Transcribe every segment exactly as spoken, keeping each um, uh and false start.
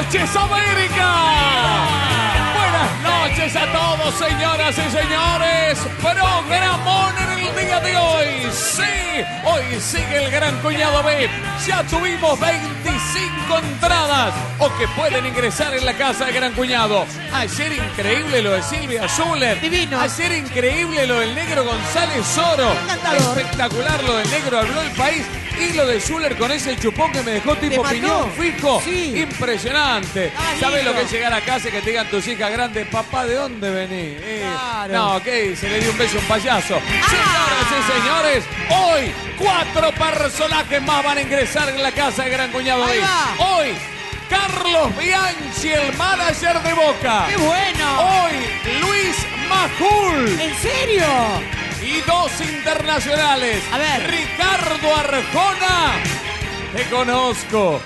noches, América. Buenas noches a todos, señoras y señores. Programón en el día de hoy. Sí, hoy sigue el Gran Cuñado B. Ya tuvimos veinticinco entradas o que pueden ingresar en la casa de Gran Cuñado. Ayer increíble lo de Silvia Zuller. Divino. Ayer increíble lo del negro González Oro. Encantador. Espectacular lo del negro Habló el País. Y lo de Zuller con ese chupón que me dejó tipo piñón fijo. Sí. Impresionante. Ah, ¿Sabes lindo. lo que es llegar a casa y que te digan tus hijas grandes? Papá, ¿de dónde venís? Eh, Claro. No, ¿qué? Se le dio un beso a un payaso. Ah. Señoras y señores, hoy cuatro personajes más van a ingresar en la casa de Gran Cuñado Ahí B. va. Hoy, Carlos Bianchi, el manager de Boca. ¡Qué bueno! Hoy, Luis Majul. ¿En serio? Y dos internacionales. A ver. Ricardo Arjona, te conozco.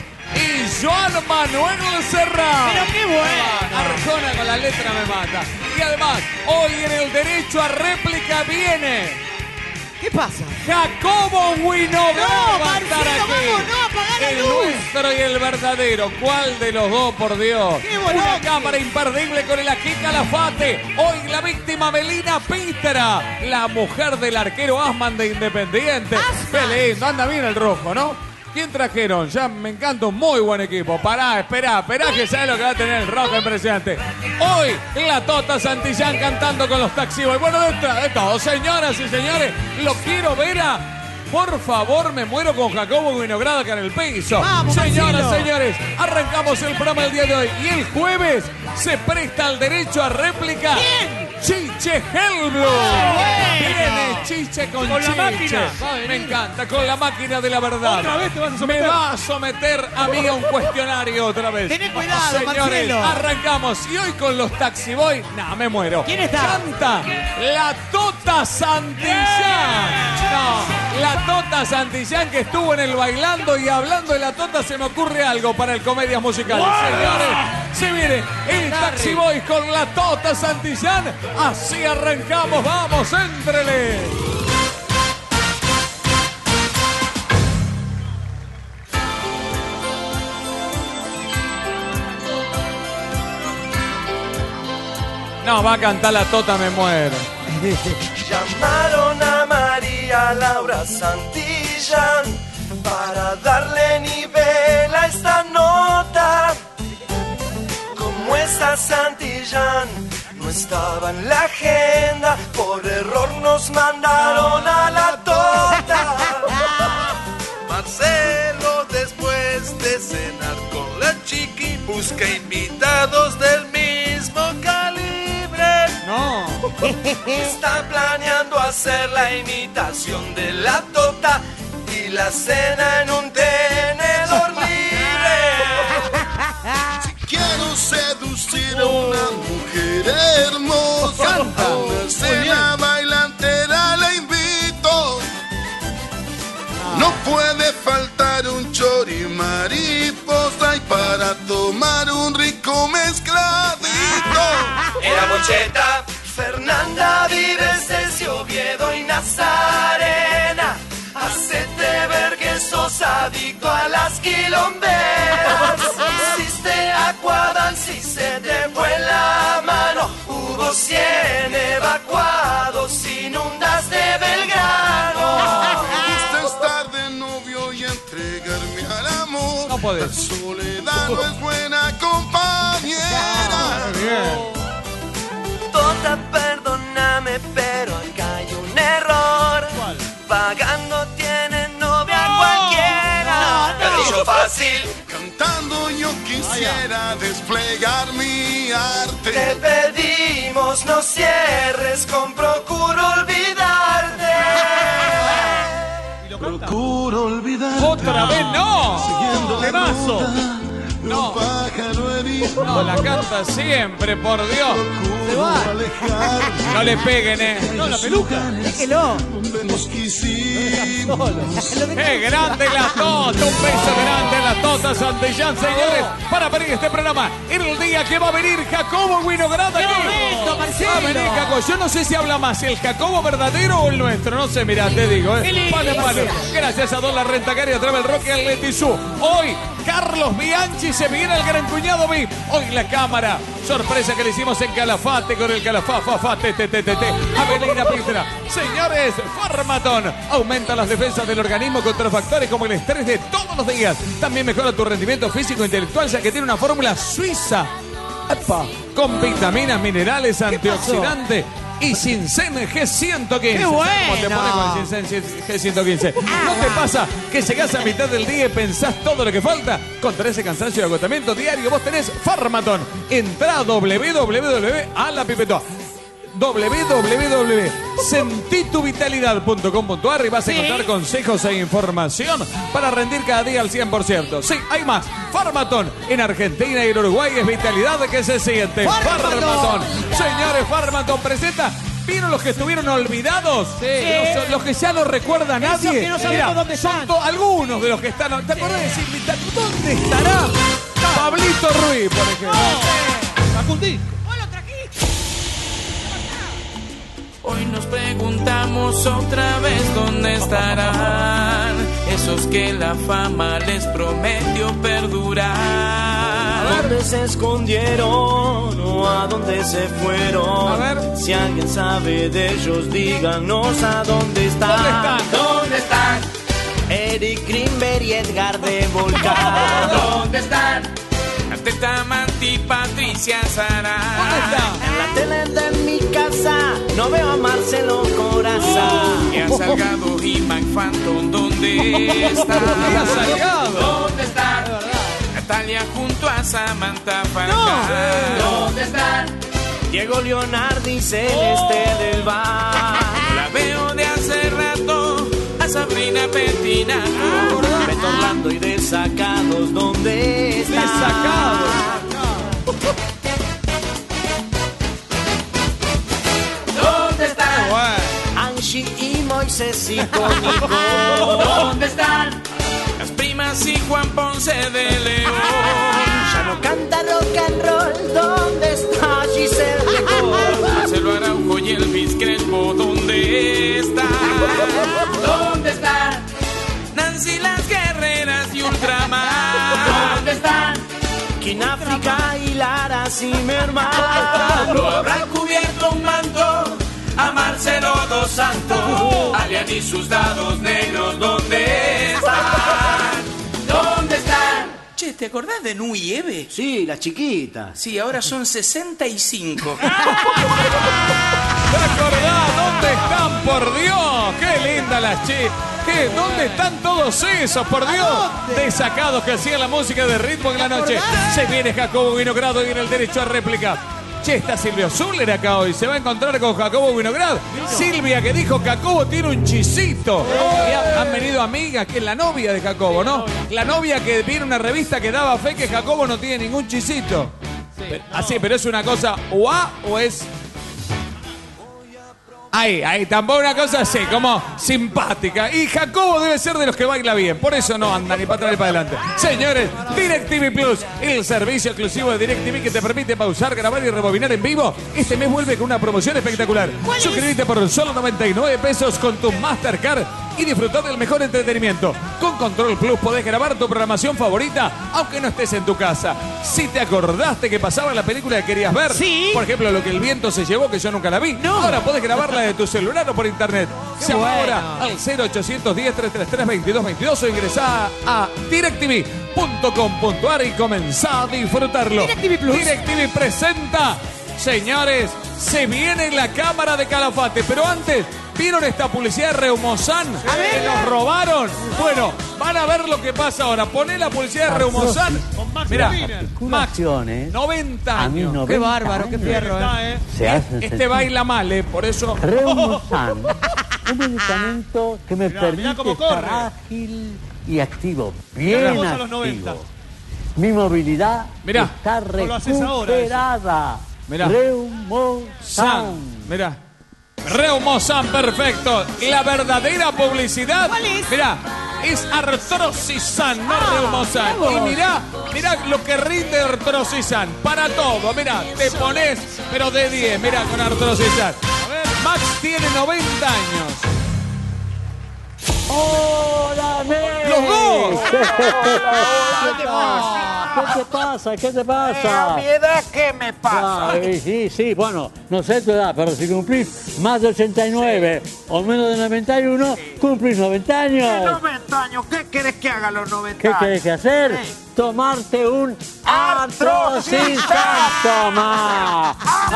Y Joan Manuel Serra. ¡Pero qué bueno! Arjona con la letra me mata. Y además, hoy en el derecho a réplica viene ¿Qué pasa? Jacobo Winograd. No, va a estar Marcelo, aquí. vamos, no, apagá la El luz. nuestro y el verdadero. ¿Cuál de los dos, por Dios? ¡Qué Una boloque! cámara imperdible con el Ají Calafate. Hoy la víctima Melina Pítera, la mujer del arquero Asman de Independiente. Asman. Qué lindo, anda bien el rojo, ¿no? ¿Quién trajeron? Ya me encanta, un muy buen equipo. Pará, esperá, esperá que sabe lo que va a tener el rojo impresionante. Hoy, la Tota Santillán cantando con los Taxi Boys. Bueno, de, de todo, señoras y señores, lo quiero ver a... Por favor, me muero con Jacobo Winograd acá en el piso. Vamos, Señoras, Marcelo. señores, arrancamos el programa del día de hoy. Y el jueves se presta al derecho a réplica. ¿Quién? Chiche Helblum. bueno. Viene Chiche con, Con la Chiche. máquina. Va a venir. Me encanta, con la máquina de la verdad. Otra vez te vas a someter. Me va a someter a mí a un cuestionario otra vez. Tené cuidado, Señores, Marcelo. arrancamos. Y hoy con los Taxi Boys, nah, me muero. ¿Quién está? Canta la Tota Santillán. No, la Tota Santillán que estuvo en el Bailando, y hablando de la Tota se me ocurre algo para el Comedias Musicales. Señores, se viene el Taxi Boys con la Tota Santillán. Así arrancamos, vamos, éntrele. No, va a cantar la Tota, me muero. Llamaron a María Laura Santillán para darle nivel a esta nota. Como esta Santillán no estaba en la agenda, por error nos mandaron a la Tota. Marcelo, después de cenar con la chiqui, busca invitados del mismo calibre. No. Está planeando hacer la imitación de la Tota y la cena en un tenedor libre. Quiero seducir a una mujer hermosa. A una cena bailantera la invito. No puede faltar un chori mariposa y para tomar un rico mezcladito. Era Bocheta, Fernanda Vives, Elcio, Oviedo y Nazarena. Hacete ver que sos adicto a las quilomberas. Hiciste aquadance y se te fue la mano. Hubo cien evacuados, inundaste Belgrano. Gusta estar de novio y entregarme al amor. No podés. La soledad no es buena compañera. Muy bien. Tota, perdóname, pero acá hay un error. ¿Cuál? Pagando tiene novia cualquiera. Gatillo fácil. Cantando yo quisiera desplegar mi arte. Te pedimos no cierres, con procuro olvidarte. Procuro olvidar. Otra vez no. Siguiendo la Temazo. ruta de No. un pájaro herido. No, la canta siempre, por Dios. Se va. Procuro alejarme. No le peguen, eh. No, la peluca. Déjelo. Donde nos quisimos. Lo dejé. ¡Qué grande la Tota! Un beso grande a la Tota. nota Santillán, señores, para abrir este programa. En el día que va a venir Jacobo Winograd aquí. momento, Marcelo! Va a venir Jacobo. Yo no sé si habla más el Jacobo verdadero o el nuestro. No sé, mirá, te digo. ¿eh? Vale, vale. Gracias a Dólar Rentacar y a Travel Rock y al Letizú. Hoy, Carlos Bianchi se viene al gran cuñado V I P. Hoy la cámara. Sorpresa que le hicimos en Calafate con el Calafate, te, te, te, te. Avelina Pitra. Señores, Farmatón aumenta las defensas del organismo contra factores como el estrés de todos los días. También mejora tu rendimiento físico e intelectual, ya que tiene una fórmula suiza. ¡Epa! Con vitaminas, minerales, antioxidantes y Ginseng G ciento quince. ¡Qué bueno! ¿Cómo te pone con el Ginseng G ciento quince? ¿No te pasa que llegás a mitad del día y pensás todo lo que falta? Contra ese cansancio y agotamiento diario, vos tenés Farmatón. Entrá a w w w a la pipetoa. w w w punto sentituvitalidad punto com punto a r y vas a encontrar consejos e información para rendir cada día al cien por ciento. Sí, hay más. Farmatón en Argentina y en Uruguay es vitalidad que se siente. Farmatón. Farmatón. Señores, Farmatón presenta. ¿Vieron los que estuvieron olvidados? Sí. Los, los que ya no recuerda a Esos nadie. que no sabemos Mirá, dónde son están. to- algunos de los que están. ¿Te acordás de decir, dónde estará Pablito Ruiz, por ejemplo? Facundín. Hoy nos preguntamos otra vez dónde estarán esos que la fama les prometió perdurar. ¿Dónde se escondieron o a dónde se fueron? A ver. Si alguien sabe de ellos, díganos a dónde están. ¿Dónde están? ¿Dónde están? Eric Grimberg y Edgar de Volcán. ¿Dónde están? Teta Manti, Patricia Sara. ¿Dónde está? En la tele de mi casa no veo a Marcelo Coraza. Y a Salgado y McPhantom, ¿dónde están? Está Salgado. ¿Dónde están? Natalia junto a Samantha Farfán. ¿Dónde están? Diego Leonardi y Celeste del Bar. La veo de hace rato a Sabrina Petinato. Beto Orlando y Desacados, ¿dónde están? Desacados. ¿Dónde están? Bueno. Angie y Moisés y Cónico. ¿Dónde están? Las primas y Juan Ponce de León. Ya no canta rock and roll, ¿dónde está Giselle Lecor? Marcelo Araujo y Elvis Crespo, ¿dónde están? ¿Dónde están? Nancy Las Guerreras y Ultramar. ¿Dónde están? Kináfrica y Lara Zimmerman. ¿No habrán cubierto un manto a Marcelo Dos Santos? Alian y sus dados negros, ¿dónde están? ¿Dónde están? Che, ¿te acordás de Nu y Eve? Sí, la chiquita. Sí, ahora son sesenta y cinco. ¿Te acordás? ¿Dónde están, por Dios? ¡Qué linda las chicas! ¿Qué? ¿Dónde están todos esos, por Dios? Desacados que hacían la música de ritmo en la noche. Se viene Jacobo Winograd y en el derecho a réplica. Che, está Silvio Zuller acá hoy. Se va a encontrar con Jacobo Winograd. Silvia, que dijo Jacobo tiene un chisito. Y ha- han venido amigas, que es la novia de Jacobo, ¿no? La novia que viene una revista que daba fe que Jacobo no tiene ningún chisito. Pero- así, pero es una cosa o A o es... Ahí, ahí, tampoco una cosa así, como simpática. Y Jacobo debe ser de los que baila bien, por eso no anda ni para atrás ni para adelante. Señores, DirecTV Plus, el servicio exclusivo de DirecTV que te permite pausar, grabar y rebobinar en vivo. Este mes vuelve con una promoción espectacular. Suscríbete por solo noventa y nueve pesos con tu Mastercard y disfrutar del mejor entretenimiento. Con Control Plus podés grabar tu programación favorita, aunque no estés en tu casa. Si te acordaste que pasaba la película que querías ver, Sí. por ejemplo, Lo que el viento se llevó, que yo nunca la vi, No. ahora podés grabarla de tu celular o por internet. Llama bueno. ahora al cero ochocientos diez, trescientos treinta y tres, veintidós veintidós o ingresá a directv punto com punto a r y comenzá a disfrutarlo. DirecTV Plus. DirecTV presenta, señores, se viene la cámara de Calafate, pero antes, ¿vieron esta publicidad de Reumosan? Que nos robaron. Bueno, van a ver lo que pasa ahora. Poné la publicidad de Reumosan. Mirá, Max, noventa A mí años. noventa Qué bárbaro, qué años. fierro, ¿eh? Se hacen Este sentir. baila mal, ¿eh? Por eso... Reumosan, un medicamento que me Mirá, mirá permite cómo estar corre. ágil y activo, Mirá la bien voz a los noventa. activo. Mi movilidad Mirá, está no lo haces ahora, recuperada. Mirá. Reumosan. San, mirá. Reumosan, perfecto. La verdadera publicidad. ¿Cuál es? Mirá, es Artrosisan, no Reumosan. Y mirá, mirá lo que rinde Artrosisan. Para todo, mirá, te pones, pero de diez, mirá con Artrosisan. Max tiene noventa años. ¡Hola, Ney! ¡Los dos! ¿Qué te pasa? ¿Qué te pasa? ¿A mi edad qué me pasa? Ah, sí, sí, bueno, no sé tu edad, pero si cumplís más de ochenta y nueve sí. o menos de noventa y uno, cumplís noventa años. ¿Qué noventa años? ¿Qué querés que haga a los noventa ¿Qué años? querés que hacer? Sí. Tomarte un Artrosisan. Toma.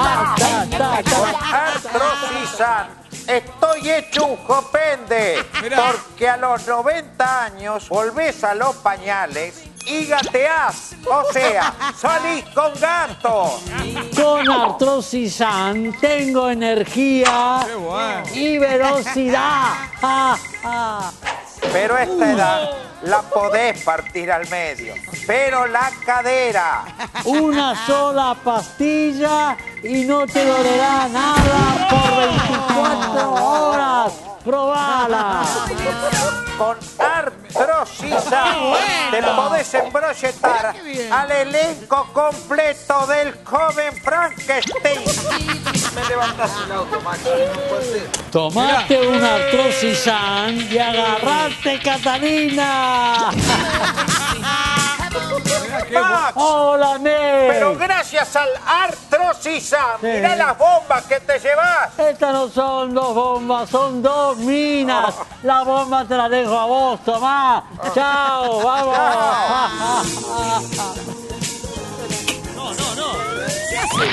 Artrosisan. Estoy hecho un jopende. Mirá. Porque a los noventa años volvés a los pañales y gateás. O sea, salís con gato. Con Artrosisan tengo energía y velocidad. Ah, ah. Pero esta edad la podés partir al medio. Pero la cadera. Una sola pastilla y no te dolerá nada por veinticuatro horas. ¡Probala! Con Artrosisan te podés embrolletar al elenco completo del joven Frankenstein. Me levantas el auto, Max. No puede ser. Tomate Mirá. un Artrosisan y agarrate, Catalina. Max, hola, Ney. Pero gracias al Artrosisan, sí. Mirá las bombas que te llevas. Estas no son dos bombas, son dos minas. Oh. La bomba te la dejo a vos, Tomás. Oh. Chao, vamos. Chao. No, no, no. ¿Qué hace?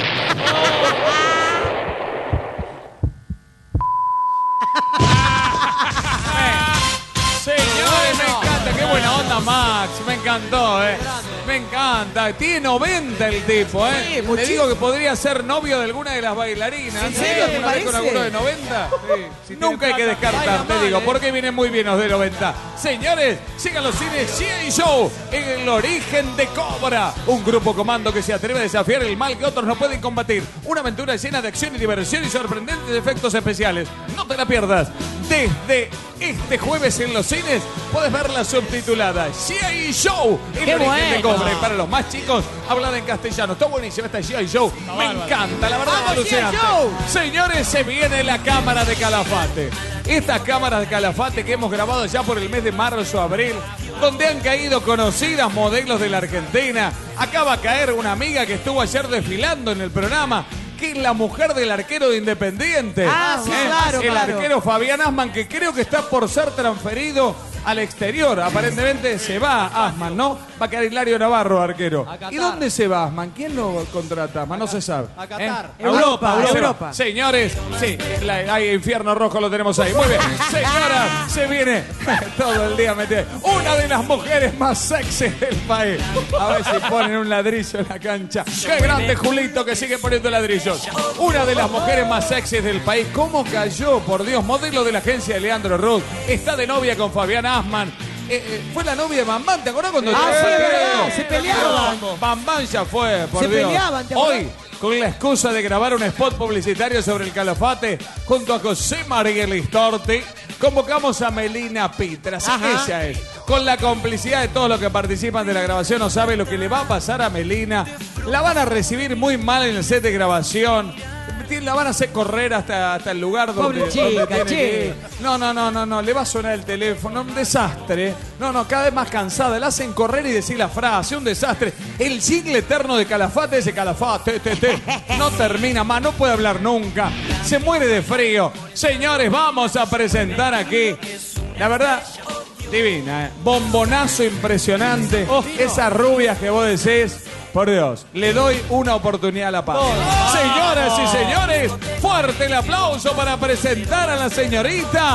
Señores, me encanta, qué buena onda, Max. Me encantó, eh. Me encanta. Tiene noventa el tipo, eh. Sí, te digo que podría ser novio de alguna de las bailarinas. ¿En serio? ¿Te ¿Alguna vez con alguno de noventa? Sí. Si Nunca hay que descartar, te digo, porque vienen muy bien los de noventa. Señores, sigan los cines C I Show en el origen de Cobra. Un grupo comando que se atreve a desafiar el mal que otros no pueden combatir. Una aventura llena de acción y diversión y sorprendentes efectos especiales. No te la pierdas. Desde este jueves en los cines puedes verla subtitulada C I Show en el origen de Cobra. Y para los más chicos, hablada en castellano. Está buenísima esta C I Show. Me encanta, la verdad, alucinante. Señores, se viene la cámara de Calafate. Estas cámaras de Calafate que hemos grabado ya por el mes de marzo, abril, donde han caído conocidas modelos de la Argentina. Acaba de caer una amiga que estuvo ayer desfilando en el programa, que es la mujer del arquero de Independiente. Ah, sí, ¿Eh? claro, El claro. arquero Fabián Asman, que creo que está por ser transferido al exterior. Aparentemente se va Asman, ¿no? Va a quedar Hilario Navarro, arquero. ¿Y dónde se va Asman? ¿Quién lo contrata? Asman, no se sabe. A Qatar. ¿Eh? Europa, Europa, Europa. Señores, sí, la, hay Infierno Rojo, lo tenemos ahí. Muy bien. Señoras, se viene todo el día metido. Una de las mujeres más sexy del país. A ver si ponen un ladrillo en la cancha. Qué grande Julito que sigue poniendo ladrillos. Una de las mujeres más sexy del país. ¿Cómo cayó? Por Dios, modelo de la agencia de Leandro Ruth. Está de novia con Fabián Asman. Eh, eh, fue la novia de Bambán, ¿te acordás cuando Ah, llegó? sí, el verdad, video? se peleaban. Bambán ya fue, por Se Dios. peleaban, ¿te acordás? Hoy, con la excusa de grabar un spot publicitario sobre el Calafate, junto a José María Listorti, convocamos a Melina Pitras. Ajá. Ella es. Con la complicidad de todos los que participan de la grabación, no sabe lo que le va a pasar a Melina. La van a recibir muy mal en el set de grabación. La van a hacer correr hasta, hasta el lugar donde, Pobre chica, donde tiene che. que ir. No, no, no, no, no, le va a sonar el teléfono, un desastre. No, no, cada vez más cansada, la hacen correr y decir la frase, un desastre. El jingle eterno de Calafate, ese Calafate, te, te, no termina más, no puede hablar nunca. Se muere de frío. Señores, vamos a presentar aquí, la verdad, divina, ¿eh? Bombonazo impresionante. Oh, esas rubias que vos decís. Por Dios, le doy una oportunidad a la paz. Oh, Señoras y señores, fuerte el aplauso para presentar a la señorita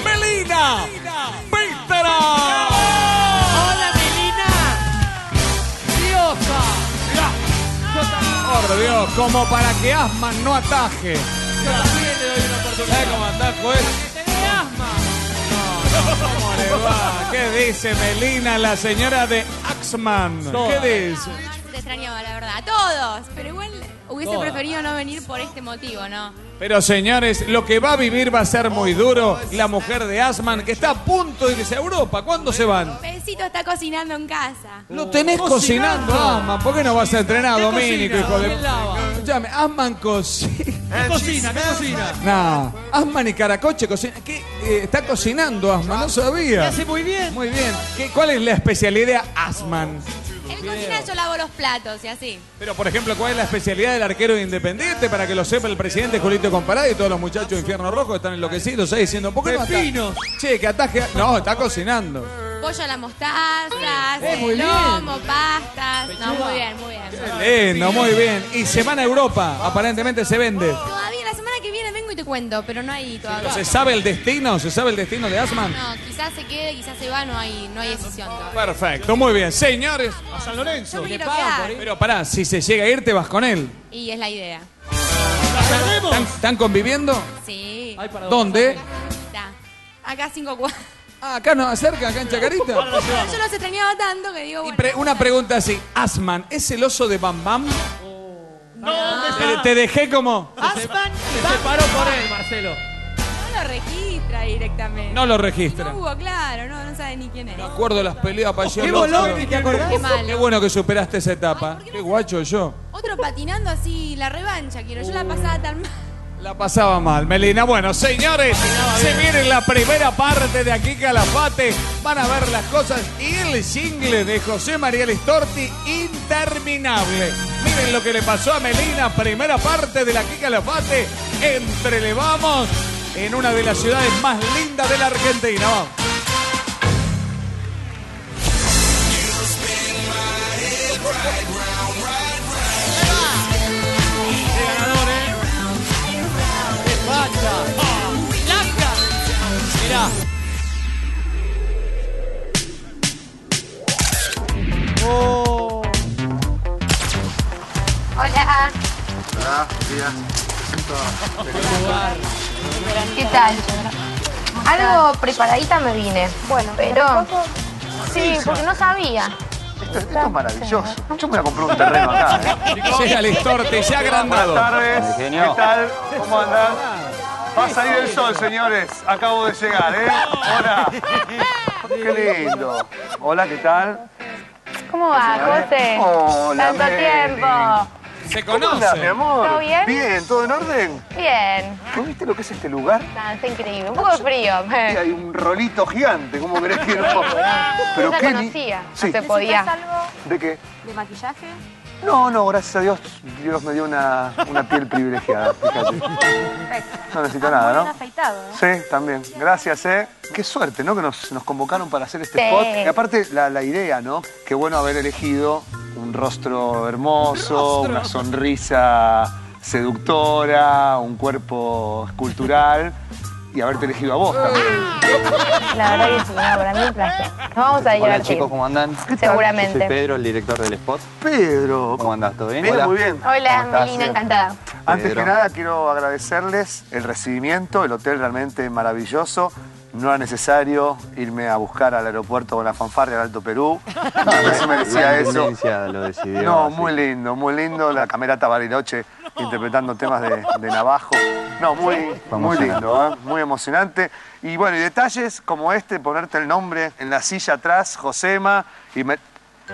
Melina Pitras. ¡Hola, Melina! ¡Diosa! Por Dios, como para que Asman no ataje. Yo también le doy una oportunidad. ¿Sabes cómo atajo es? ¡Que tenés asma! ¿Cómo le va? ¿Qué dice Melina, la señora de Axman? ¿Qué dice? te extrañaba, la verdad. A todos. Pero igual hubiese Todas. preferido no venir por este motivo, ¿no? Pero señores, lo que va a vivir va a ser muy duro. La mujer de Asman, que está a punto de irse a Europa. ¿Cuándo se van? Besito está cocinando en casa. Lo tenés cocinando, Asman. ¿Por qué no vas a entrenar, Domínico, hijo de... Escuchame, Asman cocina. ¿Qué cocina? ¿Qué cocina? No, Asman y Caracoche cocina. ¿Qué? Eh, está cocinando, Asman, no sabía. ¿Qué hace muy bien? Muy bien. ¿Qué, ¿Cuál es la especialidad de Asman? Él cocina, yo lavo los platos y así. Pero, por ejemplo, ¿cuál es la especialidad del arquero de Independiente? Para que lo sepa el presidente Julito Comparada y todos los muchachos de Infierno Rojo están enloquecidos ahí diciendo, ¿por qué no ata- Pepinos. Che, que ataje... No, está cocinando. Pollo a la mostaza, Eh, muy bien. lomo, pastas. No, muy bien, muy bien. Lindo, muy bien. Y se van a Europa, aparentemente se vende. Todavía la semana que viene vengo y te cuento, pero no hay todavía. ¿Se sabe el destino? ¿Se sabe el destino de Asman? No, quizás se quede, quizás se va, no hay, no hay decisión todavía. Perfecto, muy bien. Señores. A San Lorenzo. Yo me quiero quedar. Pero pará, si se llega a ir, te vas con él. Y es la idea. ¿Están, están conviviendo? Sí. ¿Dónde? Está. Acá cinco cuadras. Ah, acá no, cerca, acá en Chacarita. Yo los extrañaba tanto que digo, bueno. Pre- una pregunta así. Asman, ¿es el oso de Bam Bam? No, Te, te dejé como... Asman se separó por él, Marcelo. No lo registra directamente. No lo registra. No hubo, claro, no, no sabe ni quién es. Me acuerdo de las peleas para Qué bolón, ¿te acordás? Qué malo. Qué bueno que superaste esa etapa. Ay, ¿por qué no Qué se- guacho yo. Otro patinando así, la revancha quiero. Yo la pasaba tan mal. La pasaba mal, Melina. Bueno, señores, se viene la primera parte de Aquí Calafate. Van a ver las cosas y el single de José María Listorti, interminable. Miren lo que le pasó a Melina, primera parte de la Aquí Calafate. Entre le vamos en una de las ciudades más lindas de la Argentina. Vamos. Qué ganador, ¿eh? ¡Qué facha! ¡Blanca! Mirá. Oh. Hola, Hola, días. ¿qué tal? Algo preparadita me vine. Bueno, pero... Sí, porque no sabía. Esto, esto es maravilloso. Yo me voy a comprar un terreno acá. ¿eh? Llega Listorti, ya agrandado. Buenas tardes. ¿Qué tal? ¿Cómo andan? Va a salir el sol, señores. Acabo de llegar, ¿eh? Hola. Qué lindo. Hola, ¿qué tal? ¿Cómo va, José? Hola, Tanto Meli. tiempo. Se ¿Cómo andás, mi conoce. amor? ¿Todo bien? Bien, ¿todo en orden? Bien. ¿Tú viste lo que es este lugar? Nada, está increíble. Un poco de frío. Sí, hay un rolito gigante, ¿cómo crees que no? Yo ya qué ni- conocía. Sí. No se podía. algo ¿De qué? de maquillaje? No, no, gracias a Dios, Dios me dio una, una piel privilegiada, fíjate. No necesito nada, ¿no? afeitado, ¿no? Sí, también. Gracias, ¿eh? Qué suerte, ¿no? Que nos, nos convocaron para hacer este Sí. spot. Y aparte, la, la idea, ¿no? Qué bueno haber elegido un rostro hermoso, una sonrisa seductora, un cuerpo escultural y haberte elegido a vos también. La verdad que sí, no, para mí un placer. Nos vamos a Hola divertir. chicos, ¿cómo andan? Seguramente. Soy Pedro, el director del spot. Pedro. ¿Cómo andás? ¿Todo bien? Bien, muy bien. Hola, ¿Cómo estás? Melina, Bien. encantada. Antes Pedro. que nada, quiero agradecerles el recibimiento, el hotel realmente maravilloso. No era necesario irme a buscar al aeropuerto con la fanfarria del Alto Perú. No se merecía La eso. intendencia lo decidió. No, así. muy lindo, muy lindo. La camerata Bariloche interpretando temas de, de Navajo. No, muy, Fue muy emocionante. lindo, ¿eh? Muy emocionante. Y bueno, y detalles como este, ponerte el nombre en la silla atrás, Josema, y me...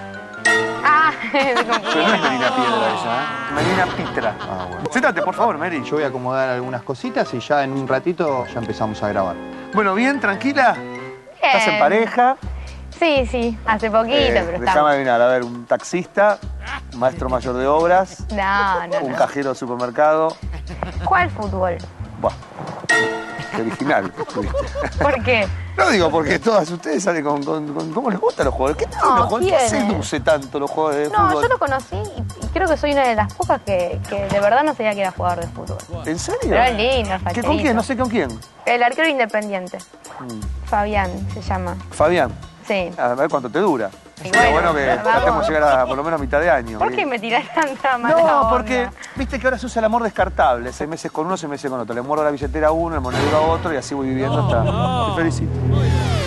Ah, Pero no es Melina Piedra ella, ¿eh? Melina Pitra. Ah, bueno. Siéntate, por favor, Mary. Yo voy a acomodar algunas cositas y ya en un ratito ya empezamos a grabar. Bueno, bien, tranquila. ¿Estás en Bien. pareja? Sí, sí, hace poquito, Eh, pero déjame estamos. adivinar, a ver, un taxista, un maestro mayor de obras, No, no, un no. cajero de supermercado. ¿Cuál fútbol? Buah, qué original estuviste. ¿Por qué? No digo porque todas ustedes salen con, con- con- cómo les gustan los jugadores. ¿Qué tal No, los jugadores? ¿Qué ¿quién? seduce tanto los jugadores de No, fútbol? yo lo conocí y, y creo que soy una de las pocas que, que de verdad no sabía que era jugador de fútbol. ¿En serio? Pero es lindo, ¿Qué, el ¿Con facherito. quién? No sé con quién. El arquero independiente. Fabián se llama. Fabián. Sí. A ver cuánto te dura. Y Sería bueno, bueno que pero tratemos vamos. de llegar a por lo menos a mitad de año. ¿Por qué me tirás tanta mala No, onda? porque viste que ahora se usa el amor descartable. Seis meses con uno, seis meses con otro. Le muerdo la billetera a uno, el monedero a otro y así voy viviendo hasta... Te felicito.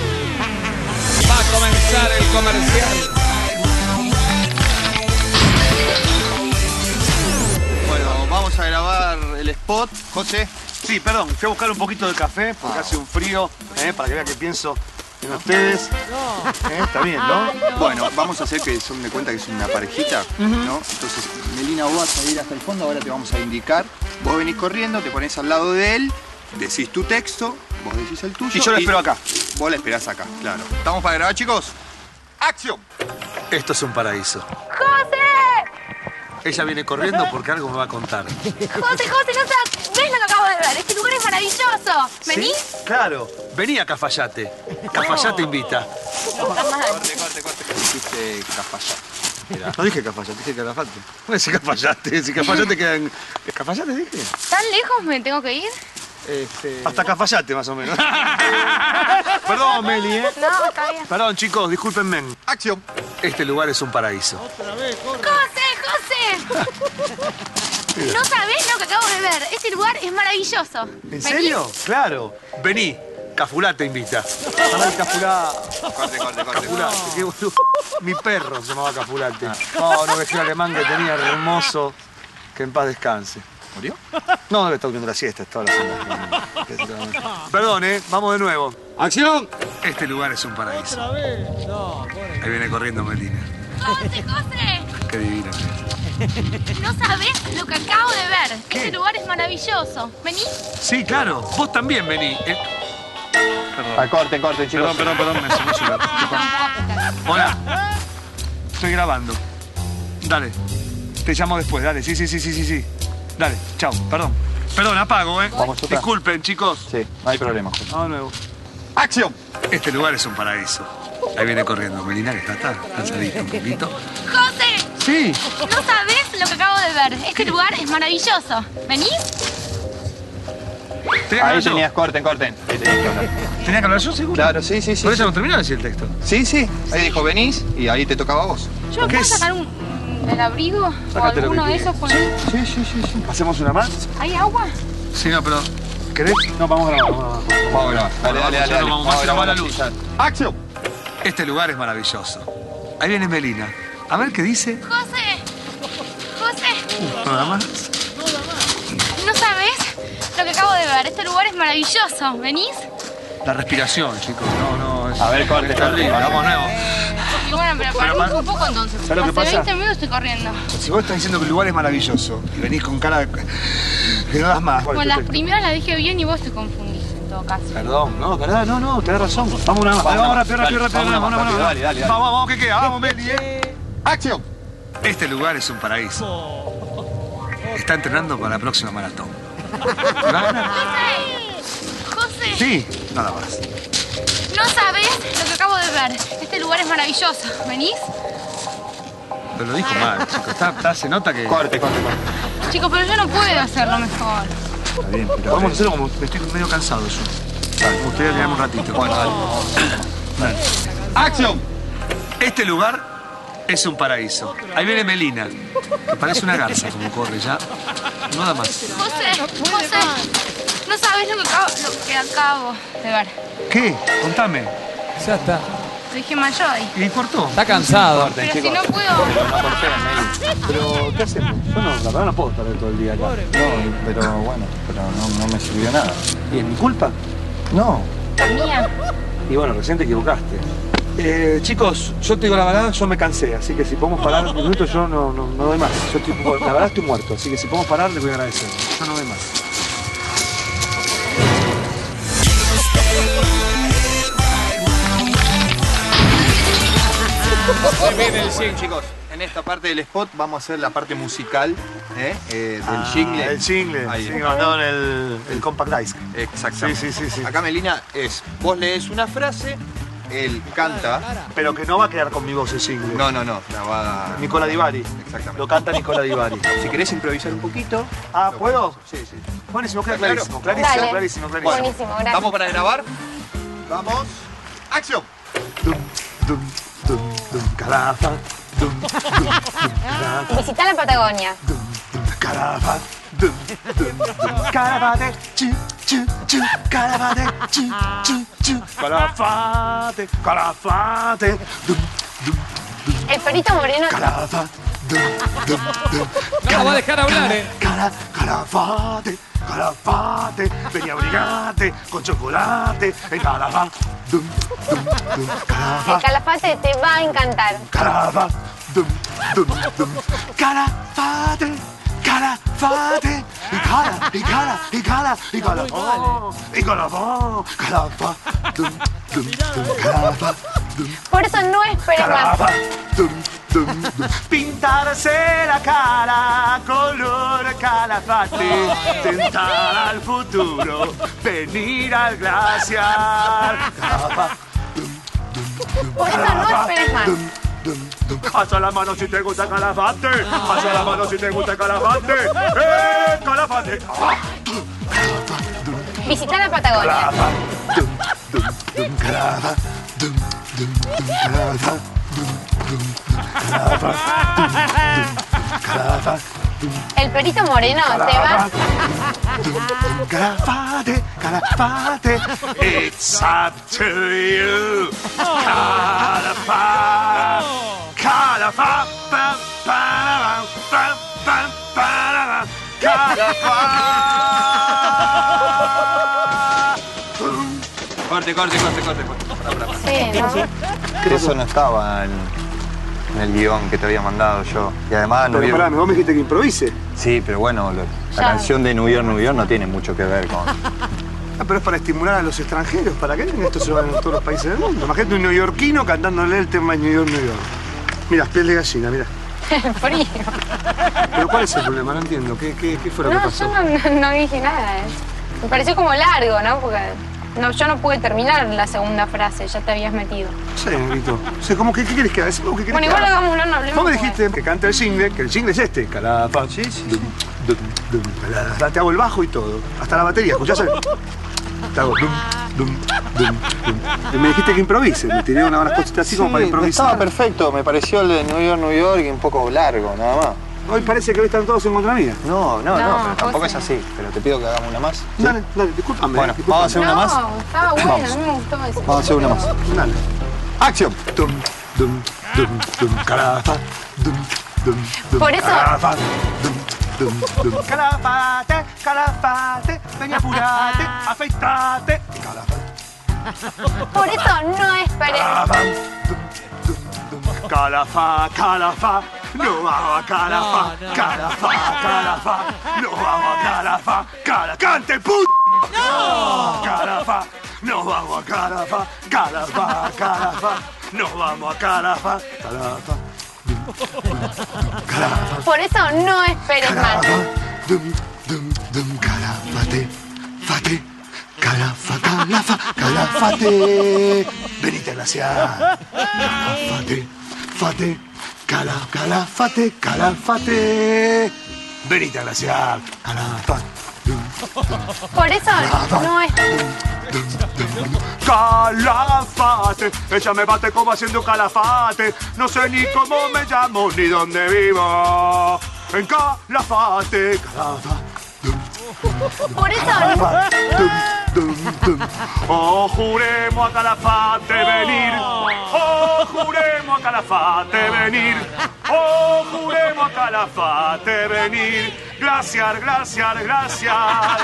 Va a comenzar el comercial. spot. José. Sí, perdón, fui a buscar un poquito de café porque hace un frío, eh, para que vean que pienso en ustedes. Eh, está bien, ¿no? Bueno, vamos a hacer que se den cuenta que es una parejita, ¿no? Entonces, Melina, vos vas a ir hasta el fondo, ahora te vamos a indicar. Vos venís corriendo, te pones al lado de él, decís tu texto, vos decís el tuyo. Y yo lo espero acá. Vos la esperás acá, claro. ¿Estamos para grabar, chicos? ¡Acción! Esto es un paraíso. ¡José! Ella viene corriendo porque algo me va a contar. José, José, no sabes, ¿ves lo que acabo de ver? Este lugar es maravilloso. ¿Venís? ¿Sí? Claro. Vení a Cafayate. Cafayate invita. Corte, corte, corte. Dijiste Cafayate. Mirá. No dije Cafayate, dije Calafate. No decís Cafayate, si Cafayate queda en... ¿Cafayate dije? ¿Tan lejos me tengo que ir? Este... Hasta Cafayate, más o menos. Perdón, Meli, ¿eh? No, está bien. Perdón, chicos, discúlpenme. ¡Acción! Este lugar es un paraíso. Otra vez, corre. ¡José, José! No sabés lo que acabo de ver. Este lugar es maravilloso. ¿En serio? Claro. Vení. Cafulá te invita. A ver, Cafulá. Corte, corte, corte. Cafulate, qué boludo. Mi perro se llamaba Cafulate. No, no dejé el alemán que tenía hermoso. Que en paz descanse. ¿Murió? No, debe estar durmiendo la siesta, es toda la semana. Perdón, ¿eh? Vamos de nuevo. ¡Acción! Este lugar es un paraíso. Otra vez. No, corre. Ahí viene corriendo Melina. José, José. Qué divina. No sabés lo que acabo de ver. Este lugar es maravilloso. ¿Venís? Sí, claro. Vos también vení. Eh, Perdón. Ah, corte, corte, chicos. Perdón, perdón, perdón. Me sonó su gato. Hola. Estoy grabando. Dale. Te llamo después, dale. Sí, sí, sí, sí, sí, sí. Dale, chao. Perdón. Perdón, apago, ¿eh? Vamos, otra. Disculpen, chicos. Sí, no hay problema, José. Vamos de nuevo. ¡Acción! Este lugar es un paraíso. Ahí viene corriendo Melina, que está, está cansadito un poquito. José, Sí. no sabés lo que acabo de ver. Este lugar es maravilloso. ¿Venís? Tenía que Ahí hablar yo. tenías, corten, corten. Ahí tenías que hablar. ¿Tenía que hablar yo, seguro? Claro, sí, sí, sí. Por eso no terminó de decir el texto. Sí, sí. Ahí dijo, venís y ahí te tocaba a vos. ¿Yo ¿Qué puedo es? sacar un, el abrigo o Sácate lo alguno que de esos? Con... Sí, sí, sí, sí. ¿Hacemos una más? ¿Hay agua? Sí, no, pero... ¿Querés? No, vamos a grabar, vamos a grabar. Vamos a grabar. Dale, dale, dale. dale. Vamos, vamos a grabar la luz. ¡Acción! Este lugar es maravilloso. Ahí viene Melina. A ver qué dice. José, José, Nada más. ¿no sabés lo que acabo de ver? Este lugar es maravilloso. ¿Venís? La respiración, chicos. No, no. Es... A ver, corte, es corte. terrible. Vamos, nuevo. Y bueno, pero para Pero mí pa- un poco entonces. ¿Sabes lo que Hace pasa? veinte minutos estoy corriendo. Si vos estás diciendo que el lugar es maravilloso y venís con cara de... que no das más. Con las primeras las dije bien y vos te confundiste en todo caso. Perdón, no, verdad, no, no, tenés razón. Vamos una más. Vamos, vamos rápido, rápido, rápido. Vamos, Vamos, vamos, vamos, dale, dale, dale. Vamos, vamos, ¿qué queda? Vamos, Meli, eh. ¡Acción! Este lugar es un paraíso. Está entrenando para la próxima maratón. José, José, Sí, nada más. no sabés lo que acabo de ver. Este lugar es maravilloso. ¿Venís? Pero lo dijo mal, chicos. Está, está- se nota que... Corte, corte, corte. Chicos, pero yo no puedo hacerlo mejor. Está bien, pero podemos hacerlo como... Estoy medio cansado yo. Me gustaría quedarme un ratito. Bueno, dale. ¡Acción! Este lugar es un paraíso. Ahí viene Melina, que parece una garza como corre ya. Nada más. José, José, no sabés lo que acabo, lo que acabo de ver. ¿Qué? Contame. Ya está. Lo dije mal yo ahí. ¿Y cortó? Está cansado. Pero si no puedo... No corté, Meli. Pero, ¿qué hacemos? Yo no, la verdad no puedo estar todo el día acá. No, pero bueno, pero no, no me sirvió nada. ¿Y es mi culpa? No. La mía. Y bueno, recién te equivocaste. Eh, chicos, yo te digo la verdad, yo me cansé, así que si podemos parar un minuto, yo no, no, no doy más. Yo estoy, la verdad estoy muerto, así que si podemos parar, les voy a agradecer. Yo no doy más. Se viene el jingle, chicos. En esta parte del spot vamos a hacer la parte musical ¿eh? Eh, del jingle. El jingle, Ahí. sí, mandado en el, el compact disc. Exactamente. Sí, sí, sí, sí. Acá, Melina, es vos lees una frase, él canta. Pero que no va a quedar con mi voz el jingle. No, no, no. La va... Nicola Di Bari. Exactamente. Lo canta Nicola Di Bari. Si querés improvisar un poquito. Ah, lo ¿puedo? podemos- Sí, sí. Buenísimo, queda ¿Está claro? clarísimo. Clarísimo, Dale. clarísimo, clarísimo. Buenísimo, gracias. ¿Vamos para grabar? Vamos. ¡Acción! Dum, dum, dum, dum, calafa. Dum, dum, dum, calafa. Visitá la Patagonia. Dum, dum, calafa. Dum, dum, dum, calafate. Chu, chu, chu, calafate. Chu, chu, chu, calafate. Calafate. Dum, dum, El Perito Moreno. calafa. Dum, dum, dum. No lo va a dejar hablar, eh. Calafa. Cala, calafate, calafate, vení a abrigarte con chocolate. El calafate, dum, dum, dum, calafate. El calafate te va a encantar. Calafate, dum, dum, dum, calafate, calafate. Y cala, y cala, y cala, y calafate, y calafate, calafate, dum, dum, dum, calafate, dum. Por eso no esperes más. Dum, dum, dum. Pintarse la cara color calafate, tentar al futuro, venir al glaciar. Calafate, dum, dum, dum, Por eso no esperes más. dum, dum, dum. Alza la mano si te gusta calafate, alza la mano si te gusta calafate, eh, calafate. Ah, dum, calafate, dum, Visita la Patagonia. calafate, dum, dum, dum, calafate, dum, dum, dum, calafate, dum, dum, dum, calafate, dum, dum, calafate, dum. El Perito Moreno te va... Calafate, calafate, it's up to you. Calafate, calafate, pam, pam, pam, pam, pam, calafate. Corte, corte, corte, corte, corte. Pará, pará, pará. Sí, ¿no? Eso no estaba en, en el guión que te había mandado yo. Y además no Pero pará, vos me dijiste que improvise. Sí, pero bueno, lo- la Ya. canción de New York, New York no tiene mucho que ver con... Ah, pero es para estimular a los extranjeros, ¿para qué? Esto se va en todos los países del mundo. Imagínate un neoyorquino cantándole el tema de New York, New York. Mira, piel de gallina, mira. Frío. Pero ¿cuál es el problema? No entiendo. ¿Qué, qué, qué fue lo que No, pasó? yo no, no, no dije nada. ¿eh? Me pareció como largo, ¿no? Porque no, yo no pude terminar la segunda frase, ya te habías metido. Sí, Grito. O sea, ¿cómo que qué querés que haga? Decime vos qué querés Bueno, que igual haga. hagámoslo, no hablemos. Vos me porque- dijiste que cante el jingle, que el jingle es este. Calapa. Sí, sí. Dum, dum, dum, calapa. Te hago el bajo y todo. Hasta la batería, ¿escuchás? el- Te hago dum, dum, dum, dum. Y me dijiste que improvise. Me tiré una- unas cositas así como para improvisar. estaba perfecto, me pareció el de New York, New York y un poco largo, nada más. Hoy parece que hoy están todos en contra mía. No, no, no, No, pero tampoco vos es sí. así. Pero te pido que hagamos una más. ¿sí? Dale, dale, discúlpame. Bueno, discúlpame. vamos a hacer una más. No, estaba bueno, Vamos. a mí me gustó eso. Vamos a hacer una más. Dale. ¡Acción! Dum, dum, dum, dum, calapa. Dum, dum, dum, Por eso- calapa. Dum, dum, dum. Calafate, calafate, ven y apurate, afeitate. Calafate. Por eso no esperes. Calafá, dum, dum, dum. Calafá, calafá, no vamos a calafá, No, no. calafá, calafá, no vamos a calafá, cala, cante puto. No. Calafá, no vamos a calafá, calafá, calafá, no vamos a calafá, calafá, dum, dum, calafá. Por eso no esperes más. Calafá, dum, dum, dum, calafate, fate, calafa, calafa, calafate. Venite a glaciar. Calafate, fate, cala, calafate, calafate. Venite a glaciar. Calafa, dum, dum, Por eso no es... dum, dum, dum. Calafate, ella me bate como haciendo calafate. No sé ni cómo me llamo ni dónde vivo. En Calafate, Calafa, dum, Por eso Calafa, dum, dum, dum. Oh, juremos a Calafate venir. Oh, juremos a Calafate venir. Oh, juremos a Calafate venir. Glaciar, glaciar, glaciar,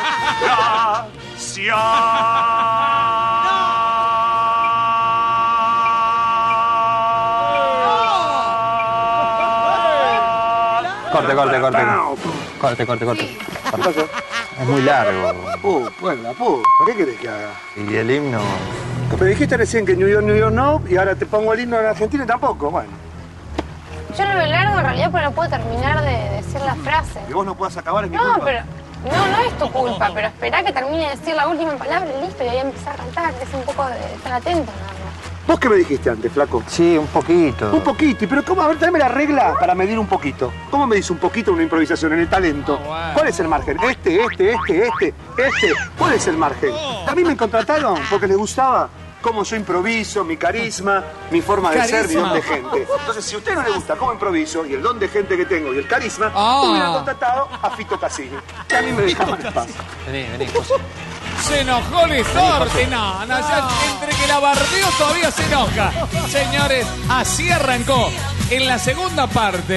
glaciar. Corte, corte, corte. Corte, corte, corte. corte. Es muy largo. Uh, bueno, la puta, ¿qué querés que haga? Y el himno... Me dijiste recién que New York, New York no, y ahora te pongo el himno en Argentina y tampoco, bueno. yo lo veo largo en realidad porque no puedo terminar de decir la frase. Que vos no puedas acabar es mi No, culpa. pero... No, no es tu culpa, pero esperá que termine de decir la última palabra y listo, y ahí empezar a cantar. Es un poco de estar atento, nada más. ¿Vos qué me dijiste antes, flaco? Sí, un poquito. Un poquito, pero ¿cómo? A ver, tráeme la regla para medir un poquito. ¿Cómo medís un poquito una improvisación en el talento? Ah, bueno. ¿Cuál es el margen? Este, este, este, este, este. ¿Cuál es el margen? A mí me contrataron porque les gustaba cómo yo improviso, mi carisma, mi forma de ser, mi Carisma. don de gente. Entonces, si a usted no le gusta cómo improviso y el don de gente que tengo y el carisma, Ah. hubieran contratado a Fito Cassini. Que a mí me dejaban en paz. Vení, vení, José. Se enojó Lizorte. No, no, ya entre que la bardeó todavía se enoja. Señores, así arrancó. En la segunda parte,